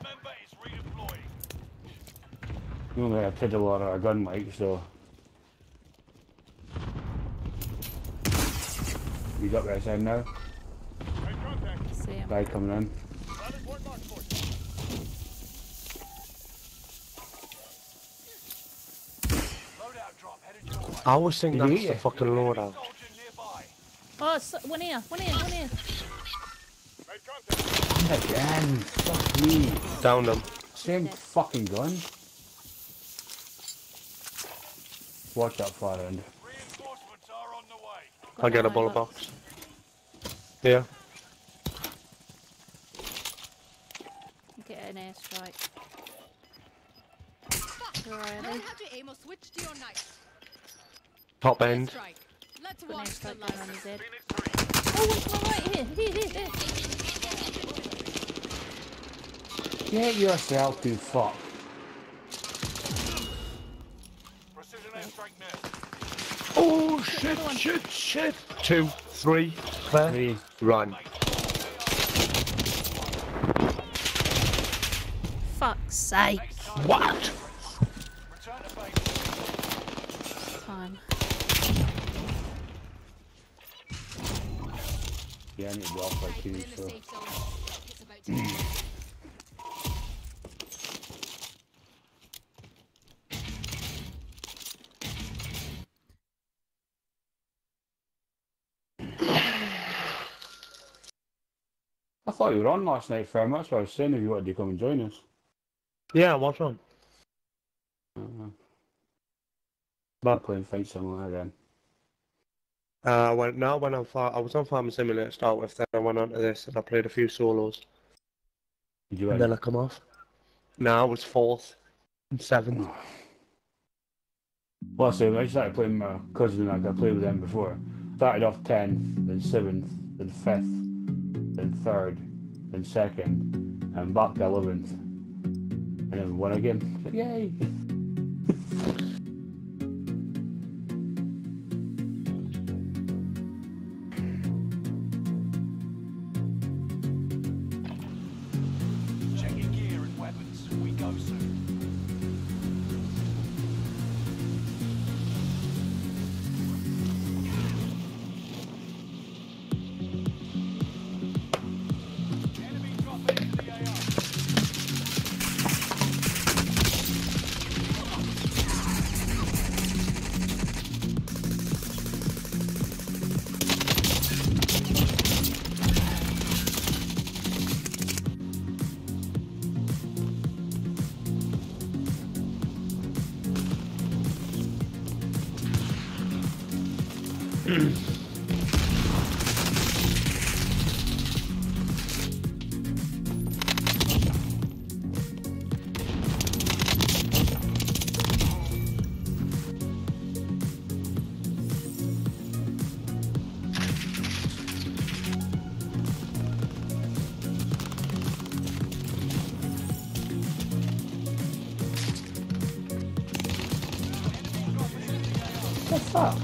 We only have a tiddle on our gun mic, so. You got right side now? See him. Guy coming in. I always think Did that's you the eat it? fucking loadout. Oh, so, one here, one here, one here. Again, fuck me. Down them. Same fucking gun. Watch that far end. I'll get a bullet box. Yeah. Get an airstrike. Where are Learn they? how to aim or switch to your knife. Top end. Strike. Let's Got an watch the airstrike down on lights. his head. Oh, wait, one right here, here, here, here. Get yourself to fuck. Oh shit, shit, shit. Two, three, Claire. Three. Run. Fuck's sake. What? Time. Yeah, I need to be off by two, so. I thought you were on last night, Firm. That's what I was saying, if you wanted to come and join us. Yeah, what's wrong? Uh, but playing Fight Simulator then. Uh, I went, no, I went on far, I was on Farming Simulator to start with, then I went on to this and I played a few solos. Did you and win? then I come off. No, I was fourth and seventh. Well, I say, I started playing my cousin and I played with them before. Started off tenth, then seventh, then fifth, then third, then second, and back to eleventh. And then won again. Yay! Check your gear and weapons. We go soon. Enemy dropping into the A O. What's up?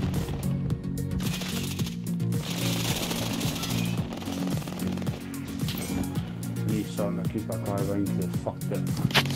Need something to keep that car going to fucked it.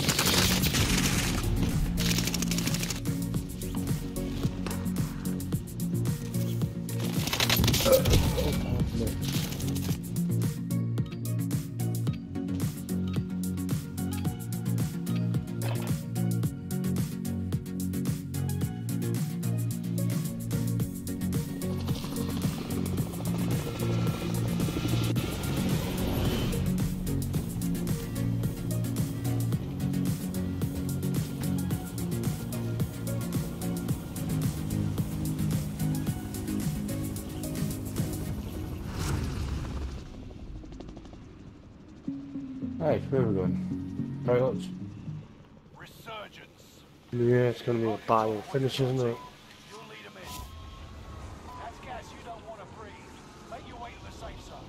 Right, where are we going? Toilets? Resurgence. Yeah, it's gonna be a battle finish, isn't it? You'll lead them in. That's gas you don't want to breathe. Make your way to the safe zone.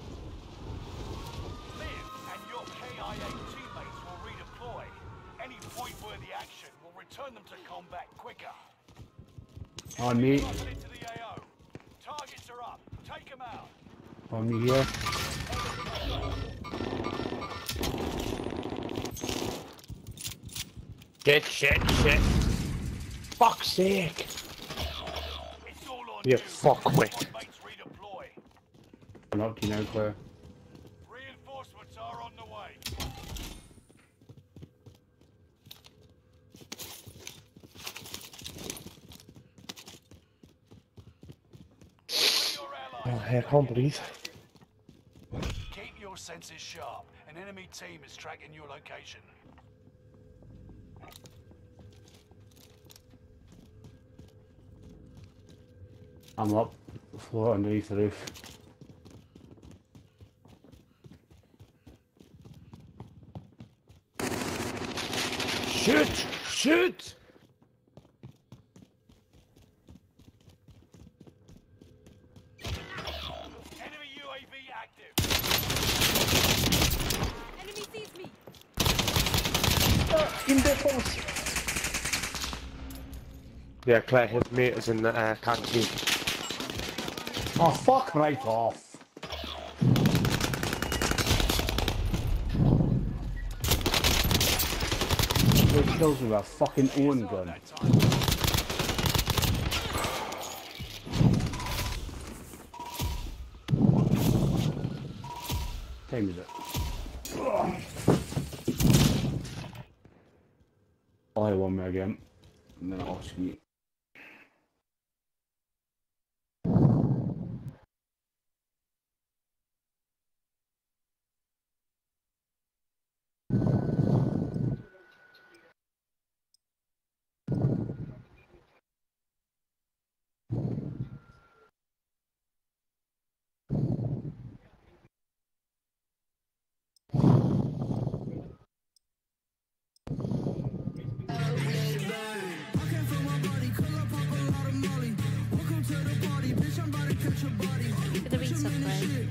Liv and your K I A teammates will redeploy. Any point-worthy action will return them to combat quicker. On me. Dropping into the A O. Targets are up. Take them out. On me here. Shit, shit, shit. Fuck's sake. You fuckwit. I'm up to you now, Claire. Reinforcements are on the way. Oh, I can't breathe. Keep your senses sharp. An enemy team is tracking your location. I'm up, floor underneath the roof. Shoot! Shoot! Enemy U A V active. Enemy sees me. In the house. Yeah, Claire, his mate is in the uh, canteen. Oh, fuck right off. He kills me with a fucking own gun. time is it? I'll have one more again. And then I'll ski. Gonna read something.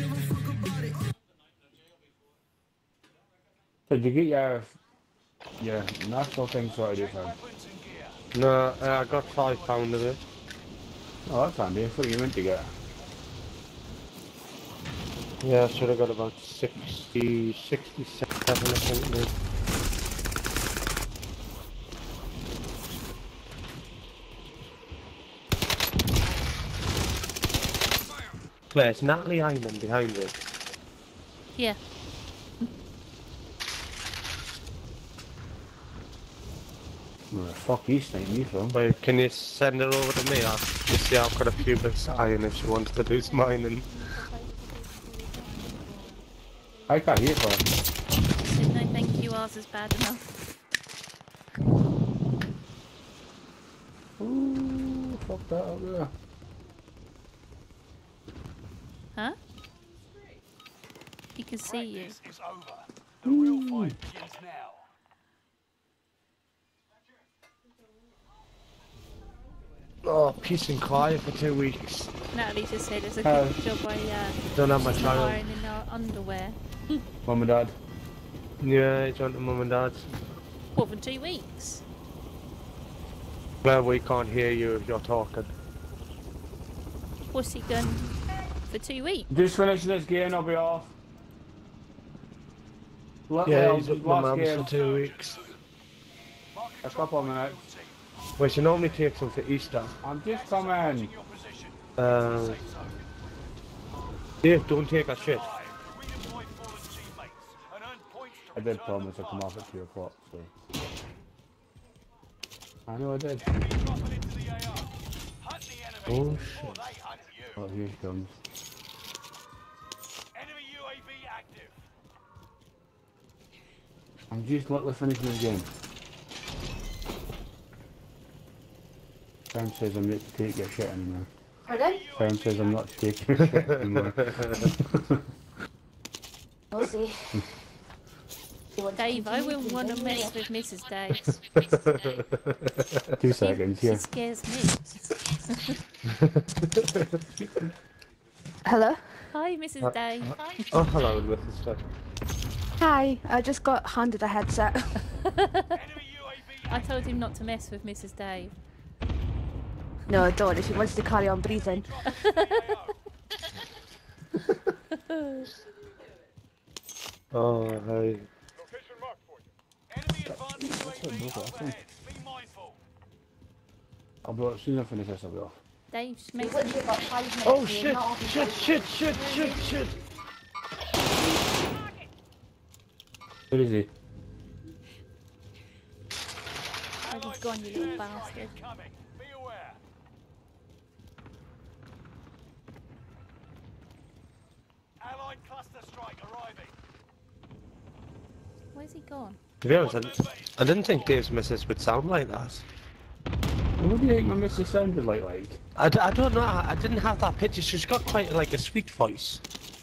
So did you get your your national thing sorted out, fam? No, uh, I got five pound of it. Oh, that's handy. I thought you meant to get. Yeah, I should have got about sixty, sixty-seven, I think. Maybe. Claire, is Natalie Hyman behind it? Yeah. Where the fuck you sniping me from? Wait, can you send her over to me? I'll just see I've got a few bits of iron if she wants to do some ironing. I can't hear her. No, thank you. Ours is bad enough. Ooh, fuck that up there. Huh? He can see you. Practice is over. The real fight begins now. Oh, peace and quiet for two weeks. Natalie just said it's a Uh, good job I uh, don't have my she's child. not ironing our underwear. Mum and Dad. Yeah, he's on to mum and dad's. What, for two weeks? Well, we can't hear you if you're talking. What's he done for two weeks? Just finishing this game, I'll be off. Let Yeah, well, he's at last my mum's game. for two weeks. A couple of minutes. Well, she normally takes them for Easter. I'm just coming. Uh, Dave, don't take a shit. I did promise I'd come off at two o'clock, so. I know I did. Oh shit. Oh, here she comes. I'm just literally finishing this game. Sam says I'm not to take your shit anymore. Pardon? Sam says I'm not to take your shit anymore. We'll see. Dave, I wouldn't want to mess with Missus Day. Two seconds, She yeah. scares me. Hello? Hi, Missus Uh, Day. Oh, hello, Missus Day. Hi, I just got handed a headset. I told him not to mess with Missus Dave. No, don't, if he wants to carry on breathing. Oh, hey. I'll be off. As soon as I finish this, I'll be off. Dave, just make Oh shit! Shit! Shit! Shit! Shit! Shit! Where is he? Oh, he's gone, you little bastard. Allied cluster strike arriving. Where's he gone? To be honest, I, I didn't think Dave's missus would sound like that. What do you think my missus sounded like? Like? I, d I don't know. I, I didn't have that picture. She's got quite like a sweet voice.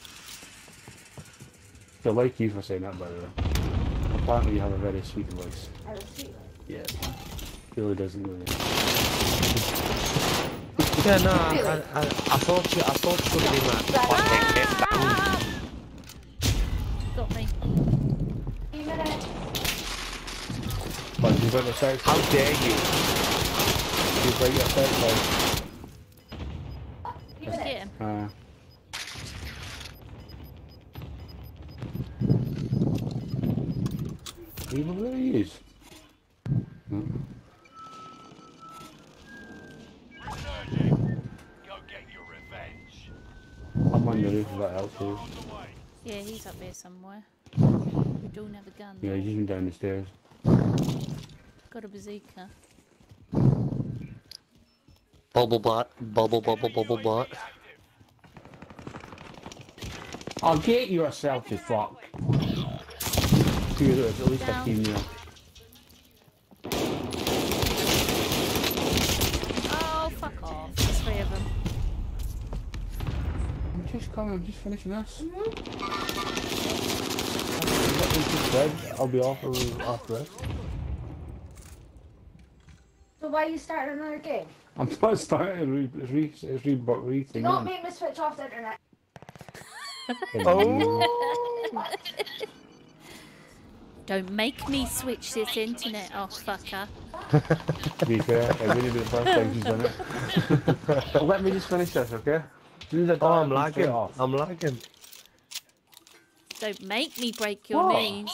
I like you for saying that, by the way. Apparently, you have a very sweet voice. Yeah. Really doesn't really. Yeah, no, I, I, I, I thought you, I thought you would be mad. Got me. But you've got the sex. How dare you? You've got your sex life. Let's get him. Uh, Even where he is. Hmm. Go get your revenge. I'm on the roof of that house here. Yeah, he's up here somewhere. We don't have a gun. Yeah, he's even down the stairs. Got a bazooka. Bubble bot, bubble, bubble, bubble bot. I'll get yourself to fuck. Two of those, at least fifteen mil. Oh, fuck off. There's three of them. I'm just coming, I'm just finishing this. I'll be off after this. So why are you starting another game? I'm not starting re re re re re Do not make me switch off the internet. Oh. Don't make me switch this internet off, fucker. To be fair, it wouldn't be the first time she's done it. Let me just finish this, okay? Oh, I'm lagging. I'm lagging. Don't make me break your What? knees.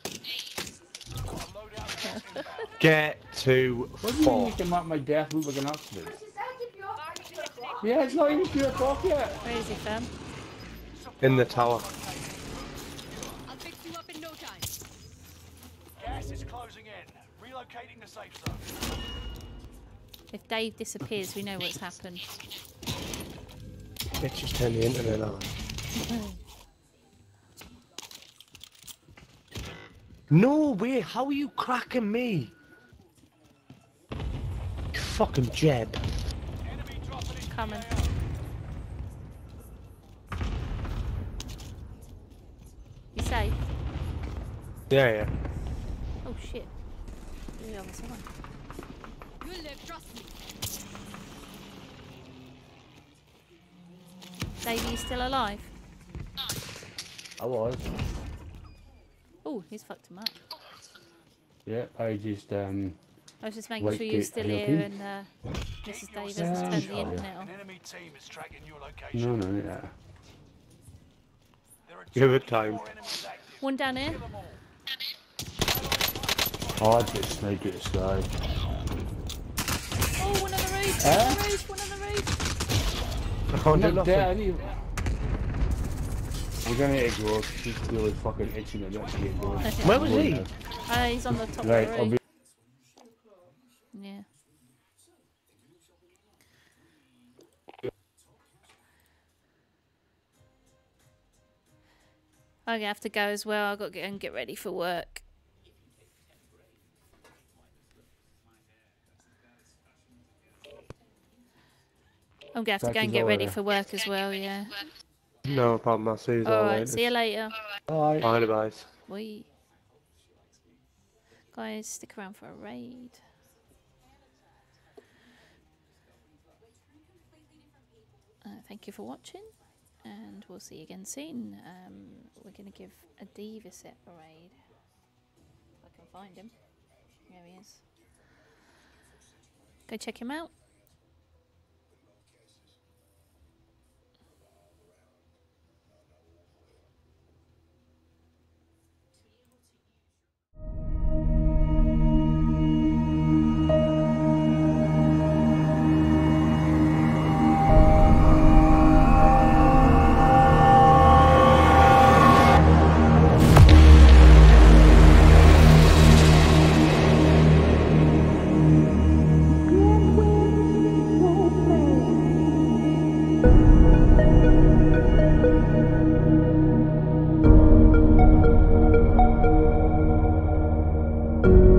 Get to What do you mean four. you can mark my death loop like an accident? Yeah, it's not even two o'clock yet. Where is he, fam? In the tower. I'll fix you up in no time. Gas is closing in. Relocating the safe zone. If Dave disappears, we know what's happened. Let's just turn the internet on. No way, how are you cracking me? You fucking Jeb. Coming. You safe? Yeah, yeah. Oh shit. You're the other side. You'll live, trust me. Dave, are you still alive? I was. Oh, he's fucked him up. Yeah, I just, um... I was just making like sure you're it- still are you here okay? and uh, Missus Davis Yeah, has turned sure, the yeah. internet on. An enemy team is tracking your location. No, no, yeah. Give it time. One down here. Oh, I'd get sniped at the sky. Oh, one on the roof. Huh? One on the roof. One on the roof. Oh, I'm no, not dead, I nothing. need... We're gonna need to go, she's really fucking itching a bit to get going. Where was he? Uh, he's on the top Right, of I'll the be... roof. Yeah. I'm gonna have to go as well. I've got to get and get ready for work. I'm gonna have to go and get ready for work as well, yeah. No problem, I'll see you all Alright, later. see you later. Bye. Bye, guys. Bye. Guys, stick around for a raid. Uh, thank you for watching, and we'll see you again soon. Um, we're going to give a Divaset a raid. If I can find him. There he is. Go check him out. You